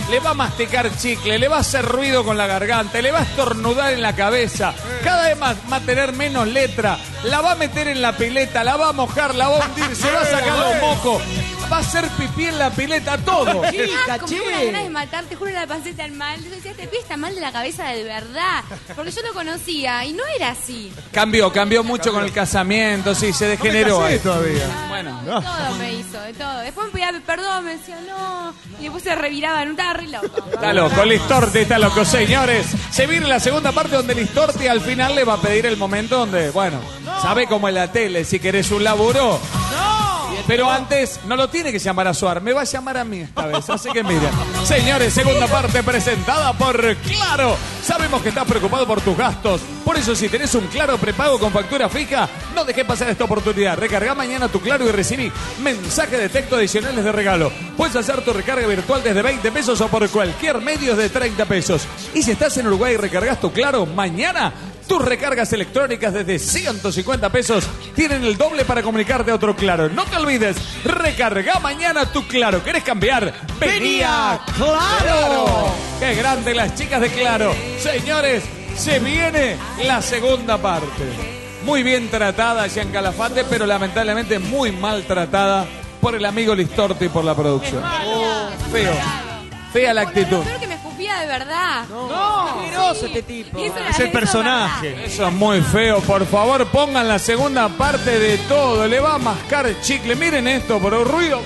le va a masticar chicle, le va a hacer ruido con la garganta, le va a estornudar en la cabeza, cada vez más va a tener menos letra, la va a meter en la pileta, la va a mojar, la va a hundir, se va a sacar los mocos, va a hacer pipí en la pileta, todo. Ah, como una ganas de matar, te juro, la pasé tan mal. Yo decía, este pibe está mal de la cabeza de verdad. Porque yo lo conocía y no era así. Cambió, cambió mucho con el casamiento, sí, se degeneró. No me casé ahí. todavía. Ah, Bueno, no, de todo me hizo, de todo. Después me pedía perdón, me decía no. Y después se reviraba, no estaba re loco. está loco, Listorti está loco, señores. Se viene la segunda parte donde Listorti al final le va a pedir el momento donde, bueno, sabe cómo es la tele, si querés un laburo. Pero antes no lo tiene que llamar a Suar, me va a llamar a mí esta vez. Así que miren, señores, segunda parte presentada por Claro. Sabemos que estás preocupado por tus gastos. Por eso, si tenés un Claro prepago con factura fija, no dejes pasar esta oportunidad. Recarga mañana tu Claro y recibí mensajes de texto adicionales de regalo. Puedes hacer tu recarga virtual desde veinte pesos o por cualquier medio de treinta pesos. Y si estás en Uruguay y recargas tu Claro, mañana tus recargas electrónicas desde ciento cincuenta pesos tienen el doble para comunicarte a otro Claro. No te olvides, recarga mañana tu Claro. ¿Querés cambiar? ¡Venía Claro! ¡Qué grande las chicas de Claro! Señores, se viene la segunda parte. Muy bien tratada allá en Calafate, pero lamentablemente muy mal tratada por el amigo Listorti y por la producción. Oh, feo. Fea la actitud. Espero que me escupía de verdad. No, peligroso este tipo. Y eso era- Es el eso personaje. Eso es muy feo. Por favor, pongan la segunda parte de todo. Le va a mascar chicle. Miren esto, por el ruido.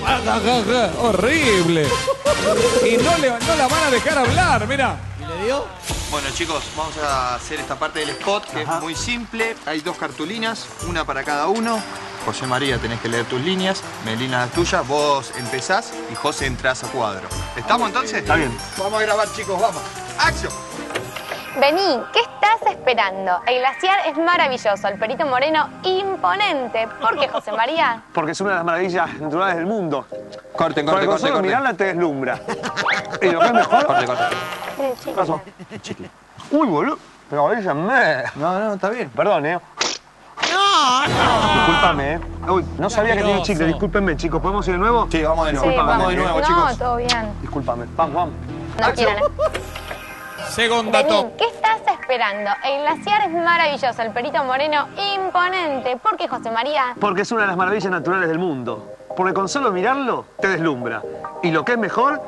Horrible. Y no, le, no la van a dejar hablar, mira. ¿Y le dio? Bueno chicos, vamos a hacer esta parte del spot que es muy simple. Hay dos cartulinas, una para cada uno. José María, tenés que leer tus líneas, Melina las tuyas, vos empezás y José entras a cuadro. ¿Estamos entonces? Está bien. Vamos a grabar chicos, vamos. ¡Acción! Vení, ¿qué estás esperando? El glaciar es maravilloso, el Perito Moreno imponente. ¿Por qué, José María? Porque es una de las maravillas naturales del mundo. Corten, Porque corten, con corten, solo corten. mirarla te deslumbra. Y lo que es mejor... Corte, corte. ¿Qué pasó? Uy, boludo. Pero avísame. No, no, está bien. Perdón, ¿eh? No, no. Discúlpame, ¿eh? Uy, no sabía que tiene chicle. Discúlpenme, chicos. ¿Podemos ir de nuevo? Sí, vamos de nuevo. Sí, vamos vamos. de nuevo, no, chicos. todo bien. Discúlpame. Vamos, vamos. No quieran, ¿eh? Segunda Vení, top. ¿qué estás esperando? El glaciar es maravilloso, el Perito Moreno imponente. ¿Por qué, José María? Porque es una de las maravillas naturales del mundo. Porque con solo mirarlo te deslumbra. Y lo que es mejor...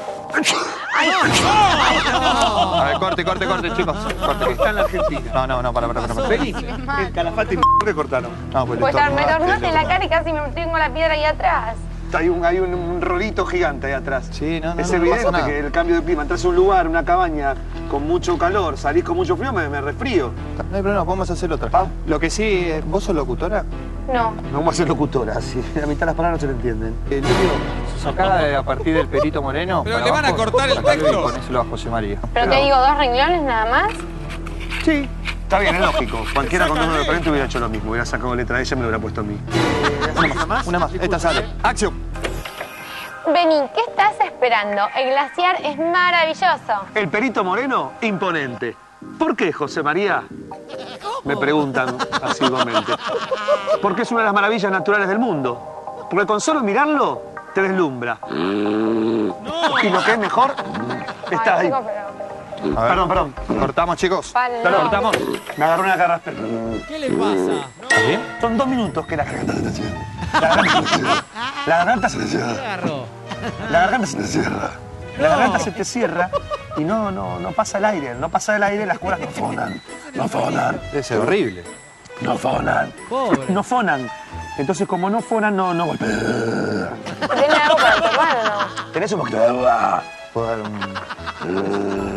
A ver, corte, corte, corte, chicos. Corte. Está en la Argentina. No, no, no, para, para, para. para. Feliz. El Calafate y que cortaron. No, pues, Pues le me tornaste, tornaste le la cara y casi me tengo la piedra ahí atrás. Hay un, hay un, un rolito gigante ahí atrás. Sí, no, no, Es no, no evidente pasa nada. que el cambio de clima, entras a un lugar, una cabaña con mucho calor, salís con mucho frío, me, me resfrío. No hay problema, podemos hacer otra. Vamos. Lo que sí, eh, ¿vos sos locutora? No. No vamos a ser locutora, si la mitad de las palabras no se le entienden. Eh, Lulio, sacala a partir del Perito Moreno. Pero para le van a abajo, cortar el sacalo texto. Y ponéselo a José María. ¿Pero qué digo, dos renglones nada más? Sí. Está bien, es lógico. Cualquiera con dos dedos de frente hubiera hecho lo mismo. Hubiera sacado letra de ella y me lo hubiera puesto a mí. Una más, una más. Esta sale. ¡Acción! Vení, ¿qué estás esperando? El glaciar es maravilloso. El Perito Moreno, imponente. ¿Por qué, José María? Me preguntan asiduamente. Porque es una de las maravillas naturales del mundo. Porque con solo mirarlo te deslumbra. Y lo que es mejor, está Ay, ahí. chico, pero- A ver. Perdón, perdón. Cortamos, chicos. Vale, Perdón, no. cortamos. Me agarró una carraspera. ¿Qué le pasa? ¿Está bien? Son dos minutos que la garganta se te cierra. La garganta se te cierra. La garganta se te ¿Qué cierra. agarró? La garganta se te cierra. La garganta se te cierra y no, no, no pasa el aire. No pasa el aire, las cuerdas no fonan. No fonan. Debe ser horrible. No fonan. Pobre. No fonan. Entonces, como no fonan, no, no golpean. ¿Tiene algo para tomar o no? ¿Tenés un poquito de agua? Puedo dar un...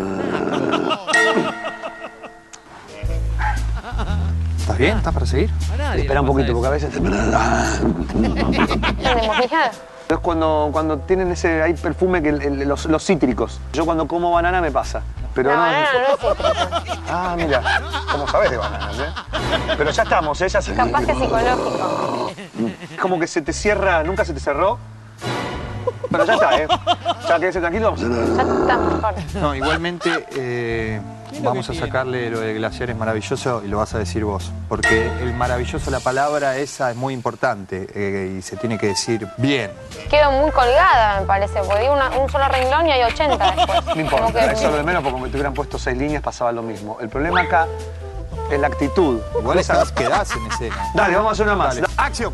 ¿Estás bien? ¿Estás para seguir? A nadie Espera un le pasa poquito, eso. porque a veces... ¿Tenemos hija? Es cuando, cuando tienen ese hay perfume, que el- el- los, los cítricos. Yo cuando como banana me pasa. Pero La no... banana no es cítrica. Ah, mira. ¿Cómo sabés de bananas, eh? Pero ya estamos, ¿eh? Ya se... Capaz que es psicológico. Como que se te cierra... ¿Nunca se te cerró? Bueno, ya está, ¿eh? Ya quédese tranquilo. Ya está mejor. No, igualmente eh, vamos a tiene? sacarle lo de glaciar es maravilloso y lo vas a decir vos. Porque el maravilloso, la palabra esa es muy importante eh, y se tiene que decir bien. Quedo muy colgada, me parece, porque digo una- un solo renglón y hay ochenta después. No importa, Como que- eso es lo de menos porque me te hubieran puesto seis líneas pasaba lo mismo. El problema acá es la actitud. Igual estás, quedás en escena. Dale, vamos a hacer una más. Dale. ¡Acción!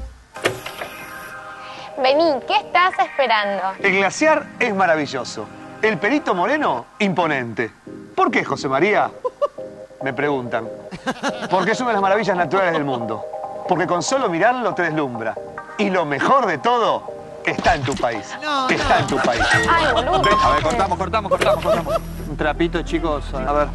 Vení, ¿qué estás esperando? El glaciar es maravilloso. El Perito Moreno, imponente. ¿Por qué, José María? Me preguntan. Porque es una de las maravillas naturales del mundo. Porque con solo mirarlo te deslumbra. Y lo mejor de todo está en tu país. No, Está no. en tu país. Ay, boludo. A ver, cortamos, cortamos, cortamos, cortamos. Un trapito, chicos. A ver.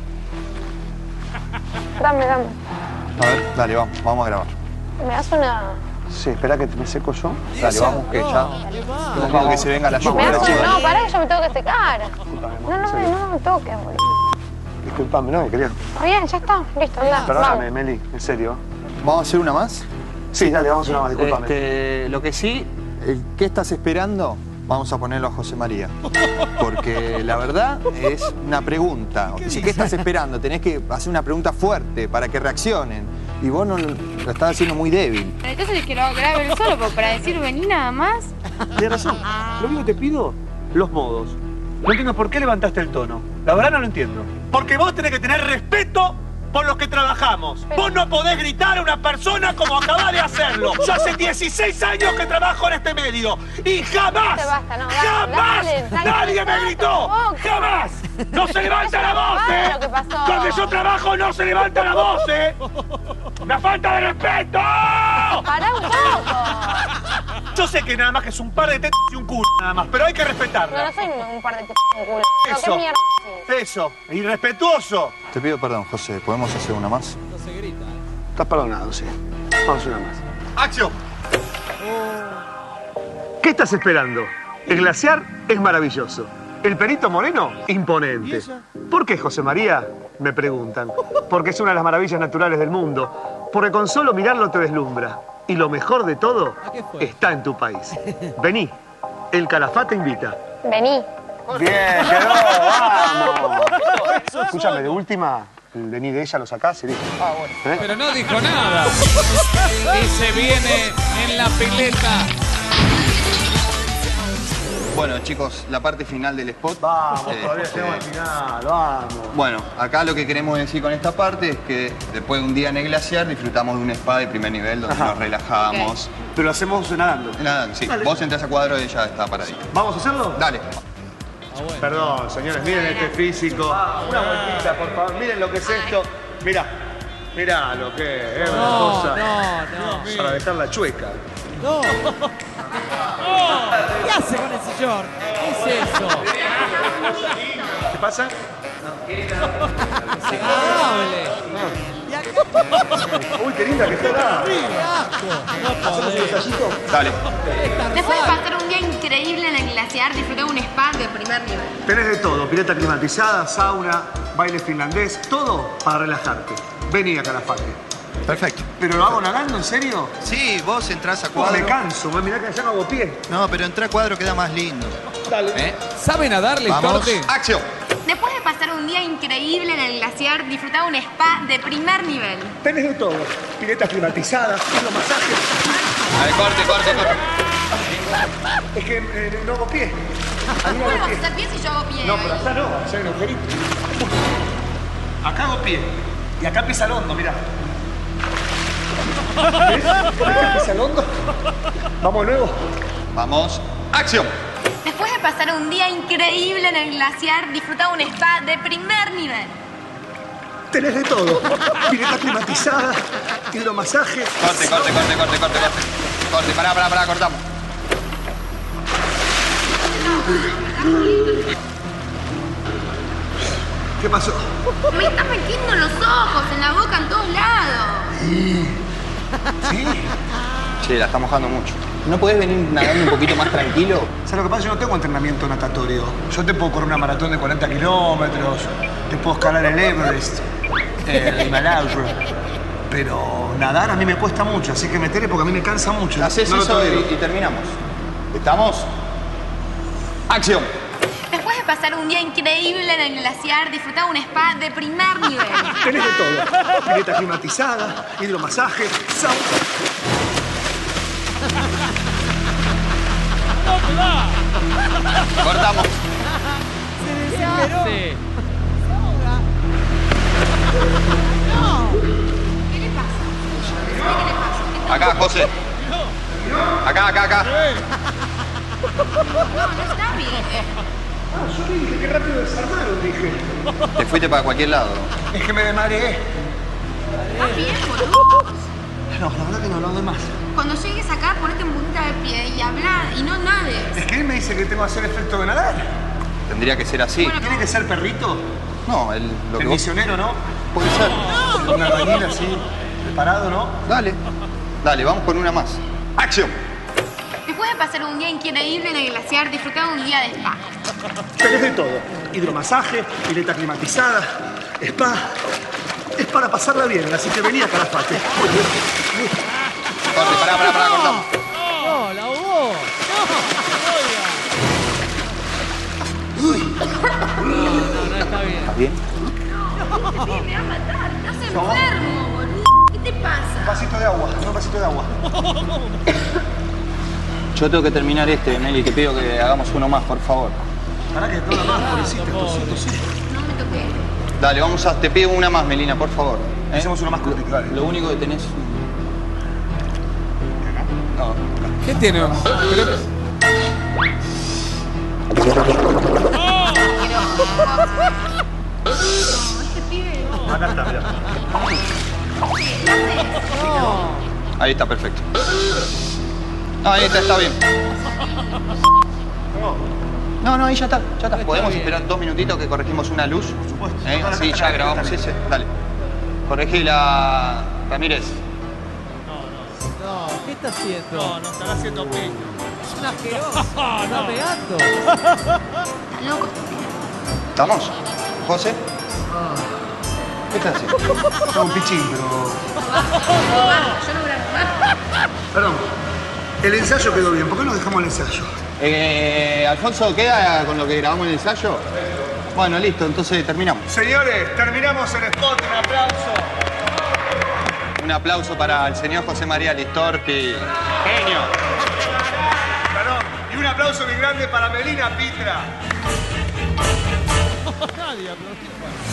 Dame, dame. A ver, dale, vamos, vamos a grabar. ¿Me das una...? Sí, espera que me seco yo. Dale, vamos, que ya. ¿Qué más? Vamos, que se venga la ¿Me lluvia. das una...? No, pará que yo me tengo que secar. Disculpame, amor, No, en no, serio. no, no me toques, boludo. Disculpame, no, quería. Está bien, ya está. Listo, anda. Perdóname, Vamos. Meli, en serio. ¿Vamos a hacer una más? Sí, dale, vamos a una más, discúlpame. Este, lo que sí, el ¿qué estás esperando? Vamos a ponerlo a José María. Porque la verdad es una pregunta. Dice, ¿qué estás esperando? Tenés que hacer una pregunta fuerte para que reaccionen. Y vos no, lo estás haciendo muy débil. Entonces que lo grabe él solo, porque para decir vení nada más. Tienes razón. Lo único que te pido, los modos. No entiendo por qué levantaste el tono. La verdad no lo entiendo. Porque vos tenés que tener respeto por los que trabajamos. Vos no podés gritar a una persona como acabás de hacerlo. Yo hace dieciséis años que trabajo en este medio y jamás, Te basta, no, dale, jamás dale, dale, nadie me dale, gritó. dale, ¡Jamás! ¡No se levanta la voz, Ah, eh! lo que pasó. Donde yo trabajo no se levanta la voz, eh. ¡Una falta de respeto! Pará un poco. Yo sé que nada más que es un par de tetas y un culo nada más, pero hay que No, respetarla. no soy un par de p*** en culo. No, ¿qué Eso. mierda? Eso, irrespetuoso. Te pido perdón, José. ¿Podemos hacer una más? No se grita, ¿eh? Estás perdonado, sí. Vamos a hacer una más. ¡Acción! ¿Qué estás esperando? El glaciar es maravilloso. El Perito Moreno, imponente. ¿Por qué, José María? Me preguntan. Porque es una de las maravillas naturales del mundo. Porque con solo mirarlo te deslumbra. Y lo mejor de todo ¿A qué fue? está en tu país. Vení. El Calafate invita. Vení. Bien, quedó, vamos. Escúchame, de última, el vení de ella lo sacás y listo. Ah, bueno. ¿Eh? Pero no dijo nada. Y se viene en la pileta. Bueno, chicos, la parte final del spot. Vamos, Eh, todavía eh, llegamos al final, vamos. Bueno, acá lo que queremos decir con esta parte es que después de un día en el glaciar disfrutamos de un spa de primer nivel donde Ajá. nos relajamos. Pero lo hacemos nadando. Nada, sí, Dale. vos entras a cuadro y ella está paradita. ¿Vamos a hacerlo? Dale. Ah, bueno. Perdón, señores, miren este físico. Una vueltita, por favor. Miren lo que es esto. Mirá, mirá lo que es una No, cosa no, no. para dejarla chueca. No. ¿Qué hace con el sillón? ¿Qué es eso? ¿Qué pasa? Desagradable. Y acá Uy, qué linda que está. qué asco. No podés. Dale. Después de pasar un día increíble en el glaciar, disfruté de un spa de primer nivel. Tenés de todo, pileta climatizada, sauna, baile finlandés, todo para relajarte. Vení a Calafate. Perfecto. ¿Pero lo hago nadando, en serio? Sí, vos entrás a Oh, cuadro. me canso, me mirá que allá no hago pie. No, pero entrar a cuadro queda más lindo. Dale. ¿Eh? ¿Sabe nadarle, Vamos. Corte? ¡Acción! Después de pasar un día increíble en el glaciar, disfruté de un spa de primer nivel. Tenés de todo, pileta climatizada, los masajes. A ver, corte, corte, corte. Es que eh, no hago pie. Ahí no ¿Cómo hago vas a pie. hacer pie si yo hago pie? No, pero allá no, allá hay un agujerito. Acá hago pie. Y acá pisa el hondo, mirá. ¿Ves? Acá pisa el hondo. Vamos de nuevo. Vamos. ¡Acción! Después de pasar un día increíble en el glaciar, disfruté de un spa de primer nivel. Tenés de todo. Pileta climatizada, hidromasaje. Corte, corte, corte, corte, corte, corte. Corte, pará, pará, pará, cortamos. ¿Qué pasó? Me estás metiendo en los ojos, en la boca, en todos lados. ¿Sí? Che, la está mojando mucho. ¿No podés venir nadando un poquito más tranquilo? ¿Sabes lo que pasa? Yo no tengo entrenamiento natatorio. Yo te puedo correr una maratón de cuarenta kilómetros, te puedo escalar el Everest, eh, el Himalaya. Pero nadar a mí me cuesta mucho, así que meterle porque a mí me cansa mucho. Haces No lo eso tolero. y, y terminamos. ¿Estamos? Acción. Después de pasar un día increíble en el glaciar, disfrutar un spa de primer nivel. Tenés de todo. Pileta climatizada, hidromasaje, sauna. Cortamos. Se desesperó. Sí. ¿Qué le pasa? ¿Qué le pasa? Acá, José. Acá, acá, acá. No, no está bien. Ah, yo dije, qué rápido desarmaron, dije. Te fuiste para cualquier lado. Es que me desmareé. ¿Estás bien, boludo? No, la verdad que no, no de más. Cuando llegues acá, ponete en punta de pie y habla y no nades. Es que él me dice que tengo que hacer efecto de nadar. Tendría que ser así. Bueno, ¿Tiene que ser perrito? No, el, lo que El vos... misionero, ¿no? Puede ser. Un albañil así, preparado, ¿no? Dale. Dale, vamos con una más. Acción. Después de pasar un día increíble en el glaciar, disfrutar un día de spa. Tenés de todo. Hidromasaje, pileta climatizada, spa. Es para pasarla bien, así que venía Calafate. Corte, pará, pará, pará, cortamos. No, la ahogó. No, no, no está bien. ¿Está bien? No, me va a matar. Estás enfermo, boludo. ¿Qué te pasa? Un vasito de agua, un vasito de agua. Yo tengo que terminar este, Meli. Te pido que hagamos uno más, por favor. Pará que no más, pobrecita, tosí, tosí. No me toqué. Dale, vamos a... Te pido una más, Melina, por favor. ¿Eh? Hacemos uno más cortito, dale. Lo único que tenés... No. ¿Qué tiene? Pero- No, este pibe. Acá está, mirá. ¿Qué haces? Ahí está, perfecto. No, ahí está, está bien. No, no, ahí ya está, ya está. ¿Podemos esperar dos minutitos que corregimos una luz? Por supuesto. ¿Eh? Acá, Sí, acá, ya acá, grabamos acá. ese. Dale. Corregí la... Ramírez. No, ¿qué está haciendo? No, no estará haciendo pico. Es un asqueroso. Está pegando. Está loco. ¿Estamos? ¿José? ¿Qué estás haciendo? Tengo un pichín, pero... Yo no grabo más. Perdón. El ensayo quedó bien. ¿Por qué no dejamos el ensayo? Eh, Alfonso, ¿queda con lo que grabamos en el ensayo? Bueno, listo, entonces terminamos. Señores, terminamos el spot. Un aplauso. Un aplauso para el señor José María Listorti. Genio. Perdón. Y un aplauso muy grande para Melina Pitra. Nadie aplaudió.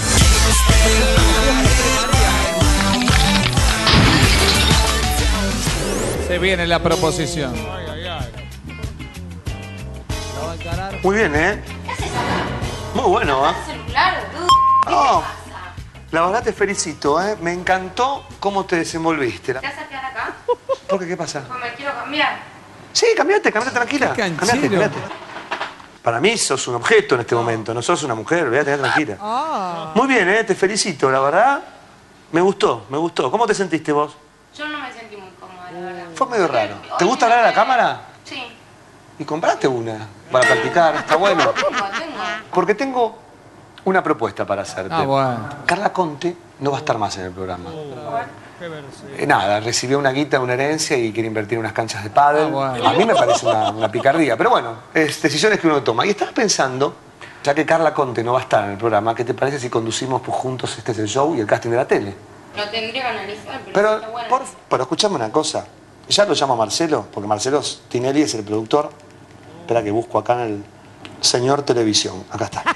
Se viene la proposición. Ay, ay, ay. La va a encarar. Muy bien, ¿eh? Muy bueno, ¿eh? Celular, boludo. No. La verdad te felicito, ¿eh? Me encantó cómo te desenvolviste. ¿Te vas a quedar acá? ¿Por qué? ¿Qué pasa? Pues me quiero cambiar. Sí, cambiate, cambiate tranquila. Qué Cambiate, canchero. cambiate. Para mí sos un objeto en este momento, no sos una mujer, quédate tranquila. Ah. Muy bien, ¿eh? Te felicito, la verdad. Me gustó, me gustó. ¿Cómo te sentiste vos? Yo no me sentí muy cómoda, la verdad. Fue medio raro. ¿Te Hoy gusta me- hablar a la cámara? Sí. Y compraste una para practicar, está bueno. Tengo, tengo. Porque tengo una propuesta para hacerte. Ah, bueno. Carla Conte no va a estar más en el programa. Qué versión. Eh, nada, recibió una guita, una herencia y quiere invertir en unas canchas de pádel. Ah, bueno. A mí me parece una, una picardía, pero bueno, es decisiones que uno toma. Y estaba pensando, ya que Carla Conte no va a estar en el programa, ¿qué te parece si conducimos pues, juntos este es el show y el casting de la tele? Lo tendría que analizar, pero, Pero, está bueno. por, pero escuchame una cosa. Ya lo llamo a Marcelo, porque Marcelo Tinelli es el productor. Espera que busco acá en el señor Televisión. Acá está.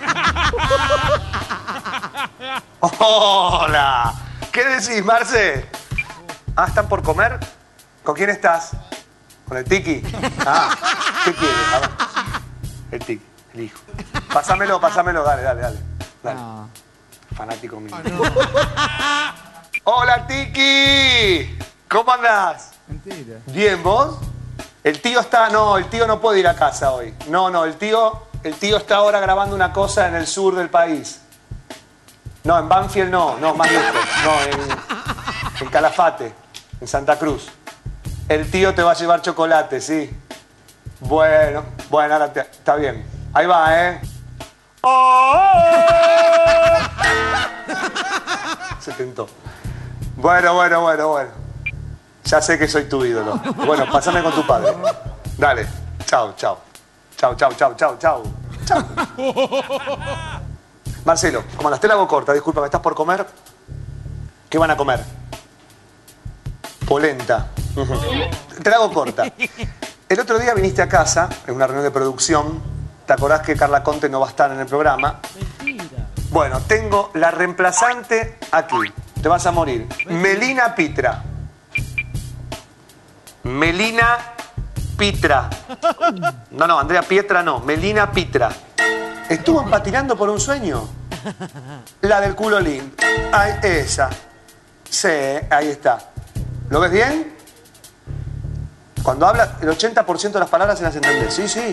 ¡Hola! ¿Qué decís, Marce? Ah, ¿están por comer? ¿Con quién estás? ¿Con el Tiki? Ah, ¿qué quieres? A ver. El Tiki, el hijo. Pásamelo, pásamelo, dale, dale, dale. Dale. No. Fanático mío. ¡Hola, Tiki! ¿Cómo andás? Mentira. Bien, ¿vos? El tío está... No, el tío no puede ir a casa hoy. No, no, el tío, el tío está ahora grabando una cosa en el sur del país. No, en Banfield no, no, más lejos. No, en, en Calafate, en Santa Cruz. El tío te va a llevar chocolate, sí. Bueno, bueno, ahora te- está bien. Ahí va, ¿eh? Se tentó. Bueno, bueno, bueno, bueno. Ya sé que soy tu ídolo. Bueno, pásame con tu padre. Dale. Chao, chao. Chau, chau, chau, chau, chau. Chau. Marcelo, como andas, te la hago corta, disculpa, ¿me estás por comer? ¿Qué van a comer? Polenta. Uh-huh. Te la hago corta. El otro día viniste a casa, en una reunión de producción. ¿Te acordás que Carla Conte no va a estar en el programa? Mentira. Bueno, tengo la reemplazante aquí. Te vas a morir. Melina Pitra. Melina Pitra. No, no, Andrea Pietra no. Melina Pitra. ¿Estuvo patinando por un sueño? La del culo lindo. Ay, esa. Sí, ahí está. ¿Lo ves bien? Cuando habla, el ochenta por ciento de las palabras se las entendés. Sí, sí.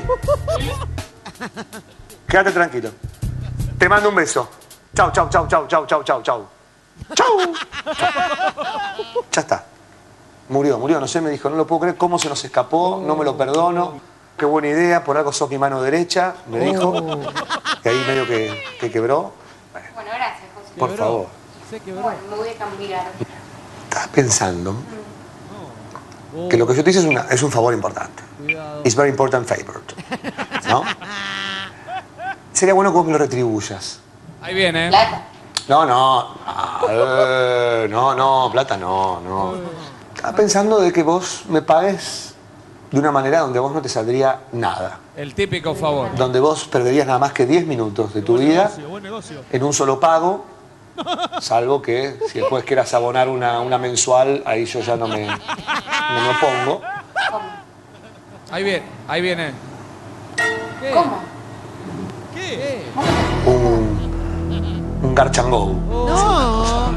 Quédate tranquilo. Te mando un beso. Chau, chau, chau, chau, chau, chau, chau, chau. Chau. Ya está. Murió, murió. No sé, me dijo, no lo puedo creer. ¿Cómo se nos escapó? No me lo perdono. Qué buena idea. Por algo sos mi mano derecha, me dijo. Que ahí medio que, que quebró. Bueno, gracias, José. Por favor. Se quebró. Bueno, me voy a cambiar. Estás pensando que lo que yo te hice es, una, es un favor importante. Cuidado. It's very important favor. ¿No? Sería bueno que vos me lo retribuyas. Ahí viene. Plata. No, no. Eh, no, no, plata no, no. Estaba pensando de que vos me pagues de una manera donde vos no te saldría nada. El típico favor. Donde vos perderías nada más que diez minutos de tu Buen vida negocio, buen negocio. en un solo pago. Salvo que si después quieras abonar una, una mensual, ahí yo ya no me, no me opongo. Ahí viene, ahí viene. ¿Qué? ¿Cómo? ¿Qué? Un, un garchangou. No.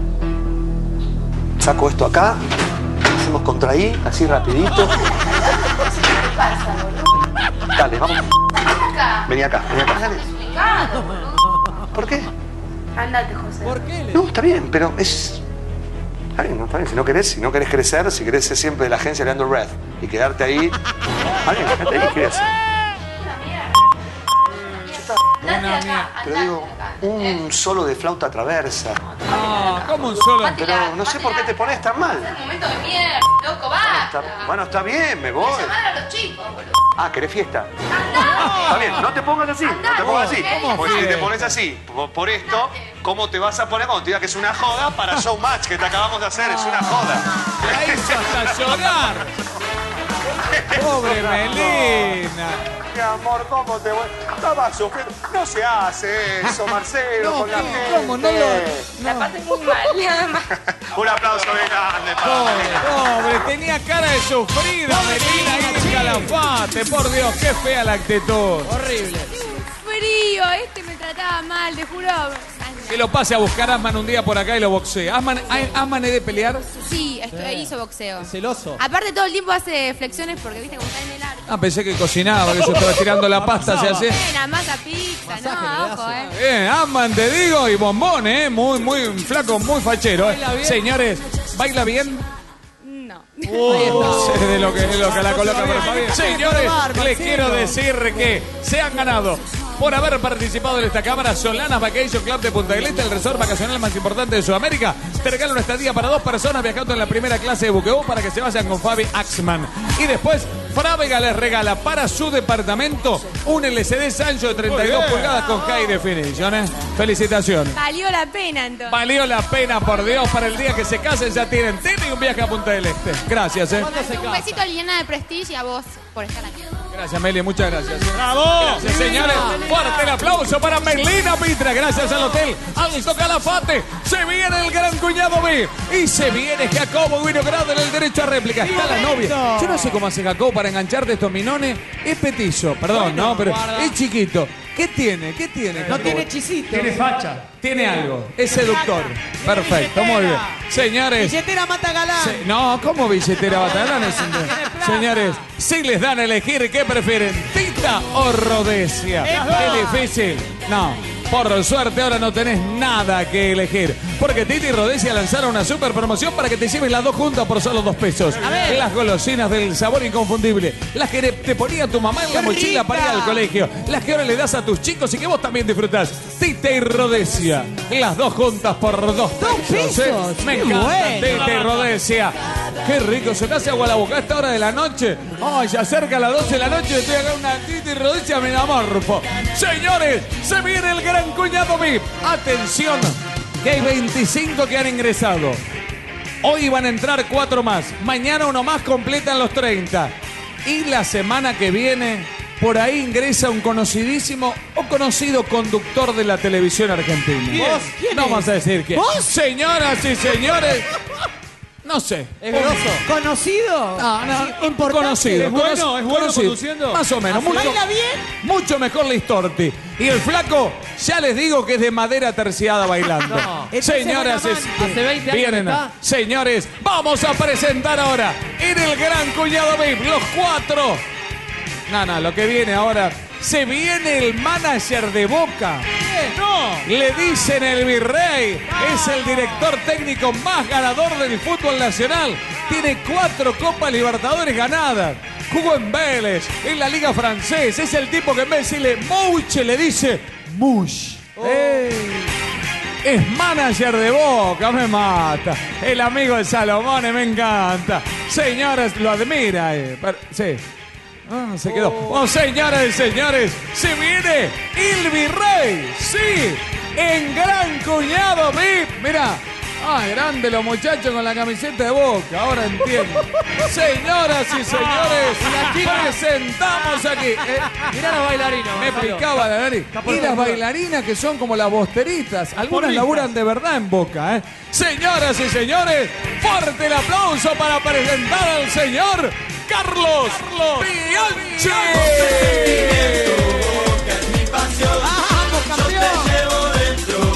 Saco esto acá, hacemos contra ahí, así rapidito. ¿Qué pasa, boludo? Dale, vamos. Acá. Vení acá, vení acá. Dale. Complicado, boludo. ¿Por qué? Andate, José. ¿Por qué? Le... No, está bien, pero es... Está bien, no, está bien. Si no querés, si no querés crecer, si querés ser siempre de la agencia Leandro Red y quedarte ahí... Está bien, quédate ahí, ¿qué haces? Andate de acá, Pero andate digo, de acá. un solo de flauta traversa. No, ¿cómo un solo? Pero no sé por qué te pones tan mal. Es un momento de mierda, loco, Está- basta. Bueno, está bien, me voy. Llamar a los chicos, boludo. Ah, ¿querés fiesta? Andate. Está bien, no te pongas así, no te pongas así. ¿Cómo Porque si fue? te pones así, por, por esto, ¿cómo te vas a poner cuando te diga que es una joda para Showmatch que te acabamos de hacer? Es una joda. La hizo hasta llorar. Pobre Melina. Mi amor, ¿cómo te voy? Estaba sufriendo. No se hace eso, Marcelo, No, con la ¿qué? gente. ¿Cómo? No lo- La pasé muy mal, nada más. Un aplauso bien grande para Pobre, pobre, tenía cara de sufrida, Melina ahí en Calafate. Por Dios, qué fea la actitud. Horrible. Frío, este me trataba mal, te juro. Que lo pase a buscar a Asman un día por acá y lo boxee. ¿Asman, ¿Asman es de pelear? Sí, esto- hizo boxeo. Celoso. Aparte todo el tiempo hace flexiones porque viste cómo está en el arco. Ah, pensé que cocinaba, que se estaba tirando la pasta, se hace. Nada más a pizza, Masaje no, le ojo, hace. eh. Bien, Asman, te digo, y bombón, ¿eh? Muy, muy flaco, muy fachero. ¿eh? ¿Baila bien? Señores, ¿baila bien? No. No sé de lo que, de lo que la coloca, pero está bien. Señores, probar, les Marcelo. quiero decir que se han ganado por haber participado en esta cámara Solanas Vacation Club de Punta del Este, el resort vacacional más importante de Sudamérica. Te regalo una estadía para dos personas viajando en la primera clase de buquebús para que se vayan con Fabi Axman. Y después, Frávega les regala para su departamento un L C D Sancho de treinta y dos pulgadas con High Definition. ¿eh? Felicitaciones. Valió la pena entonces. Valió la pena, por Dios, para el día que se casen ya tienen tele y un viaje a Punta del Este. Gracias, ¿eh? ¿Cuándo se Un casa? besito a Liliana de Prestige y a vos por estar aquí. Gracias, Meli, muchas gracias. ¡Bravo! Gracias, señores. Fuerte el aplauso para Melina Pitra. Gracias al hotel Alto Calafate. Se viene el gran cuñado B. Y se viene Jacobo Winograd en el derecho a réplica. Está la novia. Yo no sé cómo hace Jacobo para engancharte estos minones. Es petizo, perdón, ¿no? Pero guarda. es chiquito. ¿Qué tiene? ¿Qué tiene? No Jacobo? tiene chisito. facha. Tiene algo. Es seductor. Perfecto, muy bien. Señores. Billetera mata galán. Se- no, ¿cómo billetera batalán? Señores, si les dan a elegir, ¿qué prefieren? ¿Tita o Rodesia? Es difícil. No, por suerte ahora no tenés nada que elegir. Porque Tita y Rodesia lanzaron una super promoción para que te lleves las dos juntas por solo dos pesos. Las golosinas del sabor inconfundible. Las que te ponía tu mamá en la ¡Qué mochila para ir rica! al colegio. Las que ahora le das a tus chicos y que vos también disfrutás. Tita y Rodesia. Las dos juntas por dos pesos. ¿eh? pesos, Me qué encanta bueno. Tita y Rodesia. qué rico, se me hace agua la boca a esta hora de la noche. Ay, se acerca a las doce de la noche, estoy acá en una tita y rodilla, me enamorfo. Señores, se viene el gran cuñado V I P. Atención, que hay veinticinco que han ingresado. Hoy van a entrar cuatro más. Mañana uno más, completan los treinta. Y la semana que viene, por ahí ingresa un conocidísimo o conocido conductor de la televisión argentina. ¿Vos? ¿Quién no es? vamos a decir quién. ¿Vos? Señoras y señores, no sé. ¿Es grosso? ¿Conocido? No, no, Sí, importante. conocido. ¿Es bueno? cono- ¿Es bueno conocido. conduciendo? Más o menos. Mucho, ¿Baila bien? mucho mejor Listorti. Y el flaco, ya les digo que es de madera terciada bailando. No. Entonces, Señoras, buen es, amante. Hace veinte años vienen. que está. Señores, vamos a presentar ahora en el gran cuñado V I P los cuatro. No, no, lo que viene ahora. Se viene el manager de Boca. No. Le dicen el virrey. Es el director técnico más ganador del fútbol nacional. Tiene cuatro Copas Libertadores ganadas. Jugó en Vélez, en la Liga Francesa. Es el tipo que en vez de decirle Mouche le dice Mush. Ey. Es manager de Boca, me mata. El amigo de Salomón, me encanta. Señoras, lo admira. Eh. Pero- sí. Ah, se quedó. Oh, señoras y señores, se viene el virrey. Sí, en gran cuñado V I P. Mirá. Ah, grande los muchachos con la camiseta de Boca. Ahora entiendo. Señoras y señores, presentamos aquí. Eh, Mirá los bailarinos. me Gonzalo. picaba la nariz. por Y las favor. bailarinas que son como las bosteritas. Algunas Porristas. laburan de verdad en Boca, ¿eh? Señoras y señores, fuerte el aplauso para presentar al señor Carlos, Carlos Bianchi. ¡Vamos, campeón!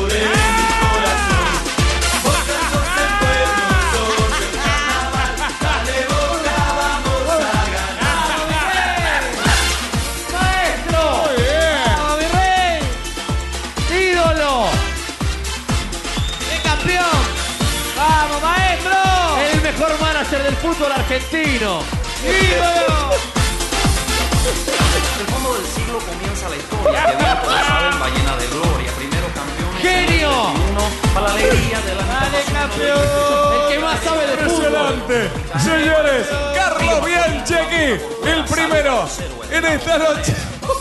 ¡Maestro! Muy bien. ¡Vamos, virrey! ¡Ídolo! ¡Qué campeón! ¡Vamos, maestro! El mejor manager del fútbol argentino. ¡Ídolo! El fondo del siglo comienza la historia, que bien todos saben, va llena de gloria. Primero campeón. ¡Genio! Para la alegría de la ¡Dale, campeón! El que más sabe de fútbol. Impresionante. Señores, Carlos Bianchi aquí, el primero en esta noche.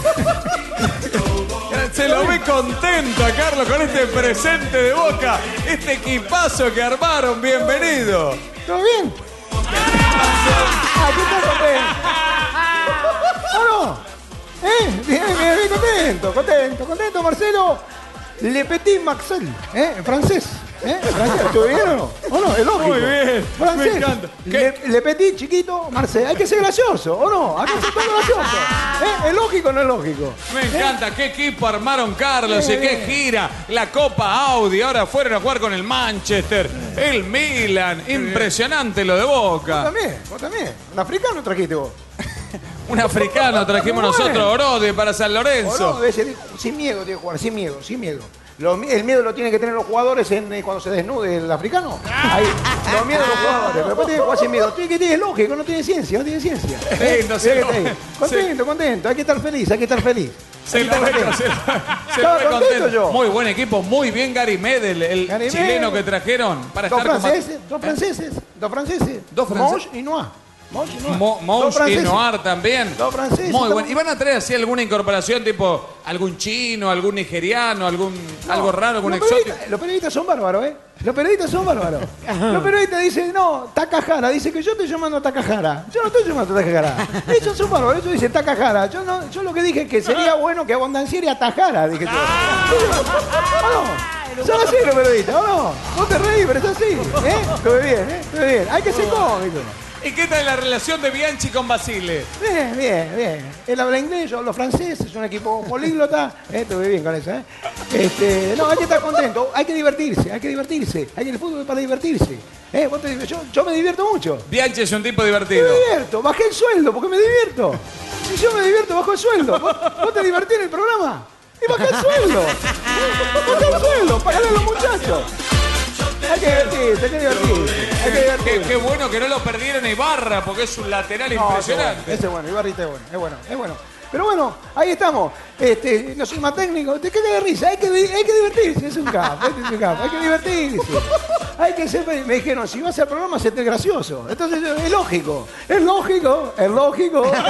Se lo ve contento a Carlos con este presente de Boca, este equipazo que armaron. Bienvenido. ¿Todo bien? Aquí estoy contento. ¿O no? ¿Eh? Bien, bien, bien, contento, contento, contento, Marcelo. Le Petit Marcel, ¿eh? En francés. ¿Eh? ¿En francés? ¿Estuvo bien o no? ¿O no? Es lógico. Muy bien, Francés. me encanta. Le, Le Petit, chiquito, Marcel. Hay que ser gracioso, ¿o no? Hay que ser todo gracioso. ¿Eh? ¿Es lógico o no es lógico? Me encanta, qué equipo armaron Carlos y qué gira. La Copa Audi, ahora fueron a jugar con el Manchester, el Milan. Impresionante lo de Vos Boca. también, vos también. Un africano trajiste vos. Un africano trajimos Muy nosotros, bueno. Orode, para San ¿O Lorenzo. no? Debe ser- sin miedo tiene que jugar, sin miedo, sin miedo. Lo mi- el miedo lo tienen que tener los jugadores en, eh, cuando se desnude el africano. Ahí, los miedos de los jugadores. Pero después tiene que jugar sin miedo. Tiene que tiene lógico, no tiene ciencia, no tiene ciencia. Lindo, se Mira lo- que está ahí. Contento, contento. Hay que estar feliz, hay que estar feliz. Se Hay lo que estar ve, feliz. se lo- se Estaba lo ve contento contento. yo. Muy buen equipo, muy bien Gary Medel, el Gary chileno Medel. que trajeron para Dos estar con franceses, dos franceses, dos franceses. Dos franceses. Mosh y Noir. Mosh y Noir. Mo- Dos Mouch y franceses. Noir también. Dos franceses, Muy dos- bueno. ¿Y van a traer así alguna incorporación tipo algún chino, algún nigeriano, algún No, algo raro, algún los exótico? periodistas- Los periodistas son bárbaros, ¿eh? Los periodistas son bárbaros. Los periodistas dicen, no, Takahara. Dice que yo estoy llamando a Takahara. Yo no estoy llamando a Takahara. Ellos son bárbaros. Ellos dicen Takahara. Yo, no, yo lo que dije es que sería bueno que Abondancieri atajara. Dije yo. ¿O no? Son así los periodistas, ¿o no? Vos te reís, pero es así. ¿Eh? Todo bien, ¿eh? Todo bien. Hay que ser cómico. ¿Y qué tal la relación de Bianchi con Basile? Bien, bien, bien. Él habla inglés, yo hablo francés, es un equipo políglota. Eh, estuve bien con eso, ¿eh? Este, no, hay que estar contento, hay que divertirse, hay que divertirse. Hay que el fútbol es para divertirse. ¿Eh? Vos te- yo, yo me divierto mucho. Bianchi es un tipo Me divertido. divierto, bajé el sueldo porque me divierto. Si yo me divierto, bajo el sueldo. ¿Vos, vos te divertís en el programa? Y bajé el sueldo. Bajé el sueldo, pagale a los muchachos. Hay que divertirse, hay que divertirse. Hay que Qué, divertirse. qué bueno que no lo perdieron a Ibarra, porque es un lateral No, ese es bueno, impresionante. ese es bueno, Ibarrita es bueno, es bueno, es bueno. Pero bueno, ahí estamos. Este, no soy más técnico. ¿Te queda de risa? Hay que, hay que divertirse. Es un capo, es un capo. Hay que divertirse. Hay que ser... Me dijeron, si vas al programa, sé gracioso. Entonces, es lógico. Es lógico. Es lógico. Es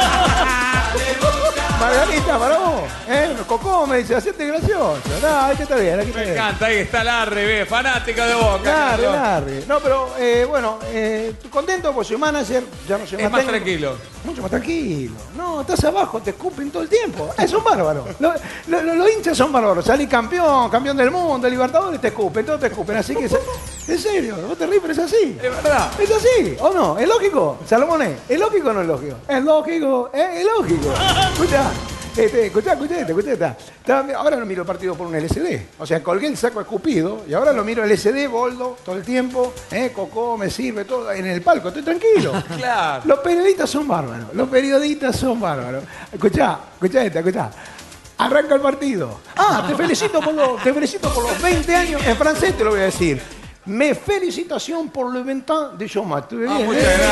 lógico. Margarita, para vos. ¿Eh? Cocó me dice, hacete gracioso. No, ahí está bien. Aquí está Me bien. encanta, ahí está Larry, ve, fanático de Boca. Larry, Carlos. Larry. No, pero eh, bueno, eh, contento porque soy manager, ya no soy Es más más técnico. tranquilo. Mucho más tranquilo. No, estás abajo, te escupen todo el tiempo. Eh, son bárbaros. Los, los- los hinchas son bárbaros. Salí campeón, campeón del mundo, Libertadores, te escupen, todos te escupen. Así que, en serio, vos te ríes, pero es así. Es verdad. Es así, ¿o no? ¿Es lógico? Salomón, ¿es lógico o no es lógico? Es lógico, ¿eh? Es lógico. Escucha. Este, escuchá, escuchá, esta, escuchá, esta. Estaba- Ahora no miro el partido por un L C D. O sea, colgué el saco escupido y ahora lo miro L C D, boldo, todo el tiempo. ¿eh? Cocó, me sirve, todo. En el palco, estoy tranquilo. Claro. Los periodistas son bárbaros. Los periodistas son bárbaros. Escuchá, escuchá esta, escuchá. Arranca el partido. Ah, te felicito por los, te felicito por los veinte años. En francés te lo voy a decir. Me felicitación por le veinte ans de Jean-Marc. ¿Estuve bien? muchas eh?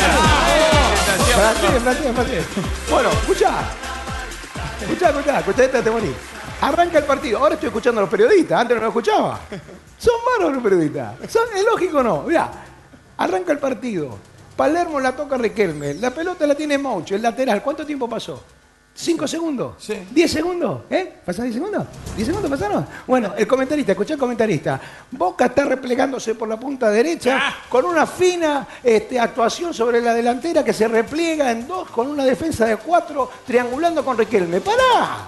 gracias. Francés, francés, francés. Bueno, escuchá. Escuchá, escuchá, escuchá esta, te morí. Arranca el partido. Ahora estoy escuchando a los periodistas. Antes no lo escuchaba. Son malos los periodistas. Son, ¿es lógico o no? Mirá, arranca el partido. Palermo la toca Riquelme. La pelota la tiene Mouch, el lateral. ¿Cuánto tiempo pasó? ¿Cinco segundos? Sí. ¿Diez segundos? ¿Eh? ¿Pasaron diez segundos? ¿Diez segundos pasaron? Bueno, el comentarista, escuchá el comentarista. Boca está replegándose por la punta derecha con una fina este, actuación sobre la delantera que se repliega en dos con una defensa de cuatro triangulando con Riquelme. ¡Pará!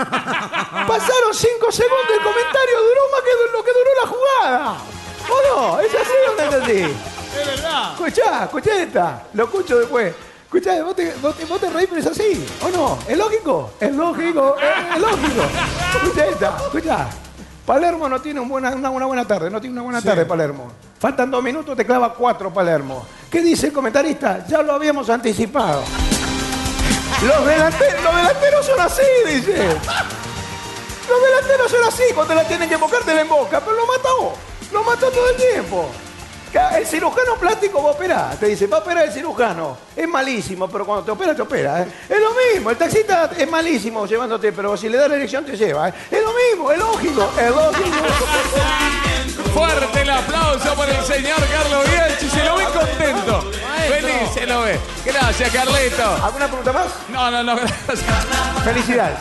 Pasaron cinco segundos, el comentario duró más que lo que duró la jugada. ¿O no? ¿Es así o no es así? Es verdad. Escuchá, escuchá esta. Lo escucho después. Escuchá, vos te, vos, te, vos te reís, pero es así. ¿O no? ¿Es lógico? Es lógico, es, es lógico. Escuchá esta, escuchá. Palermo no tiene un buena, una, una buena tarde, no tiene una buena tarde Palermo. Faltan dos minutos, te clava cuatro Palermo. ¿Qué dice el comentarista? Ya lo habíamos anticipado. Los delanteros, los delanteros son así, dice. Los delanteros son así, cuando te la tienen que embocar, te la emboca, pero lo mató. Lo mató todo el tiempo. El cirujano plástico va a operar, te dice, va a operar el cirujano. Es malísimo, pero cuando te opera, te opera. ¿eh? Es lo mismo, el taxista es malísimo llevándote, pero si le da la dirección te lleva. ¿eh? Es lo mismo, es lógico, es lógico. Fuerte el aplauso por el señor Carlos Bianchi. Se lo ve contento. Feliz se lo ve. Gracias, Carlito. ¿Alguna pregunta más? No, no, no, gracias. Felicidades.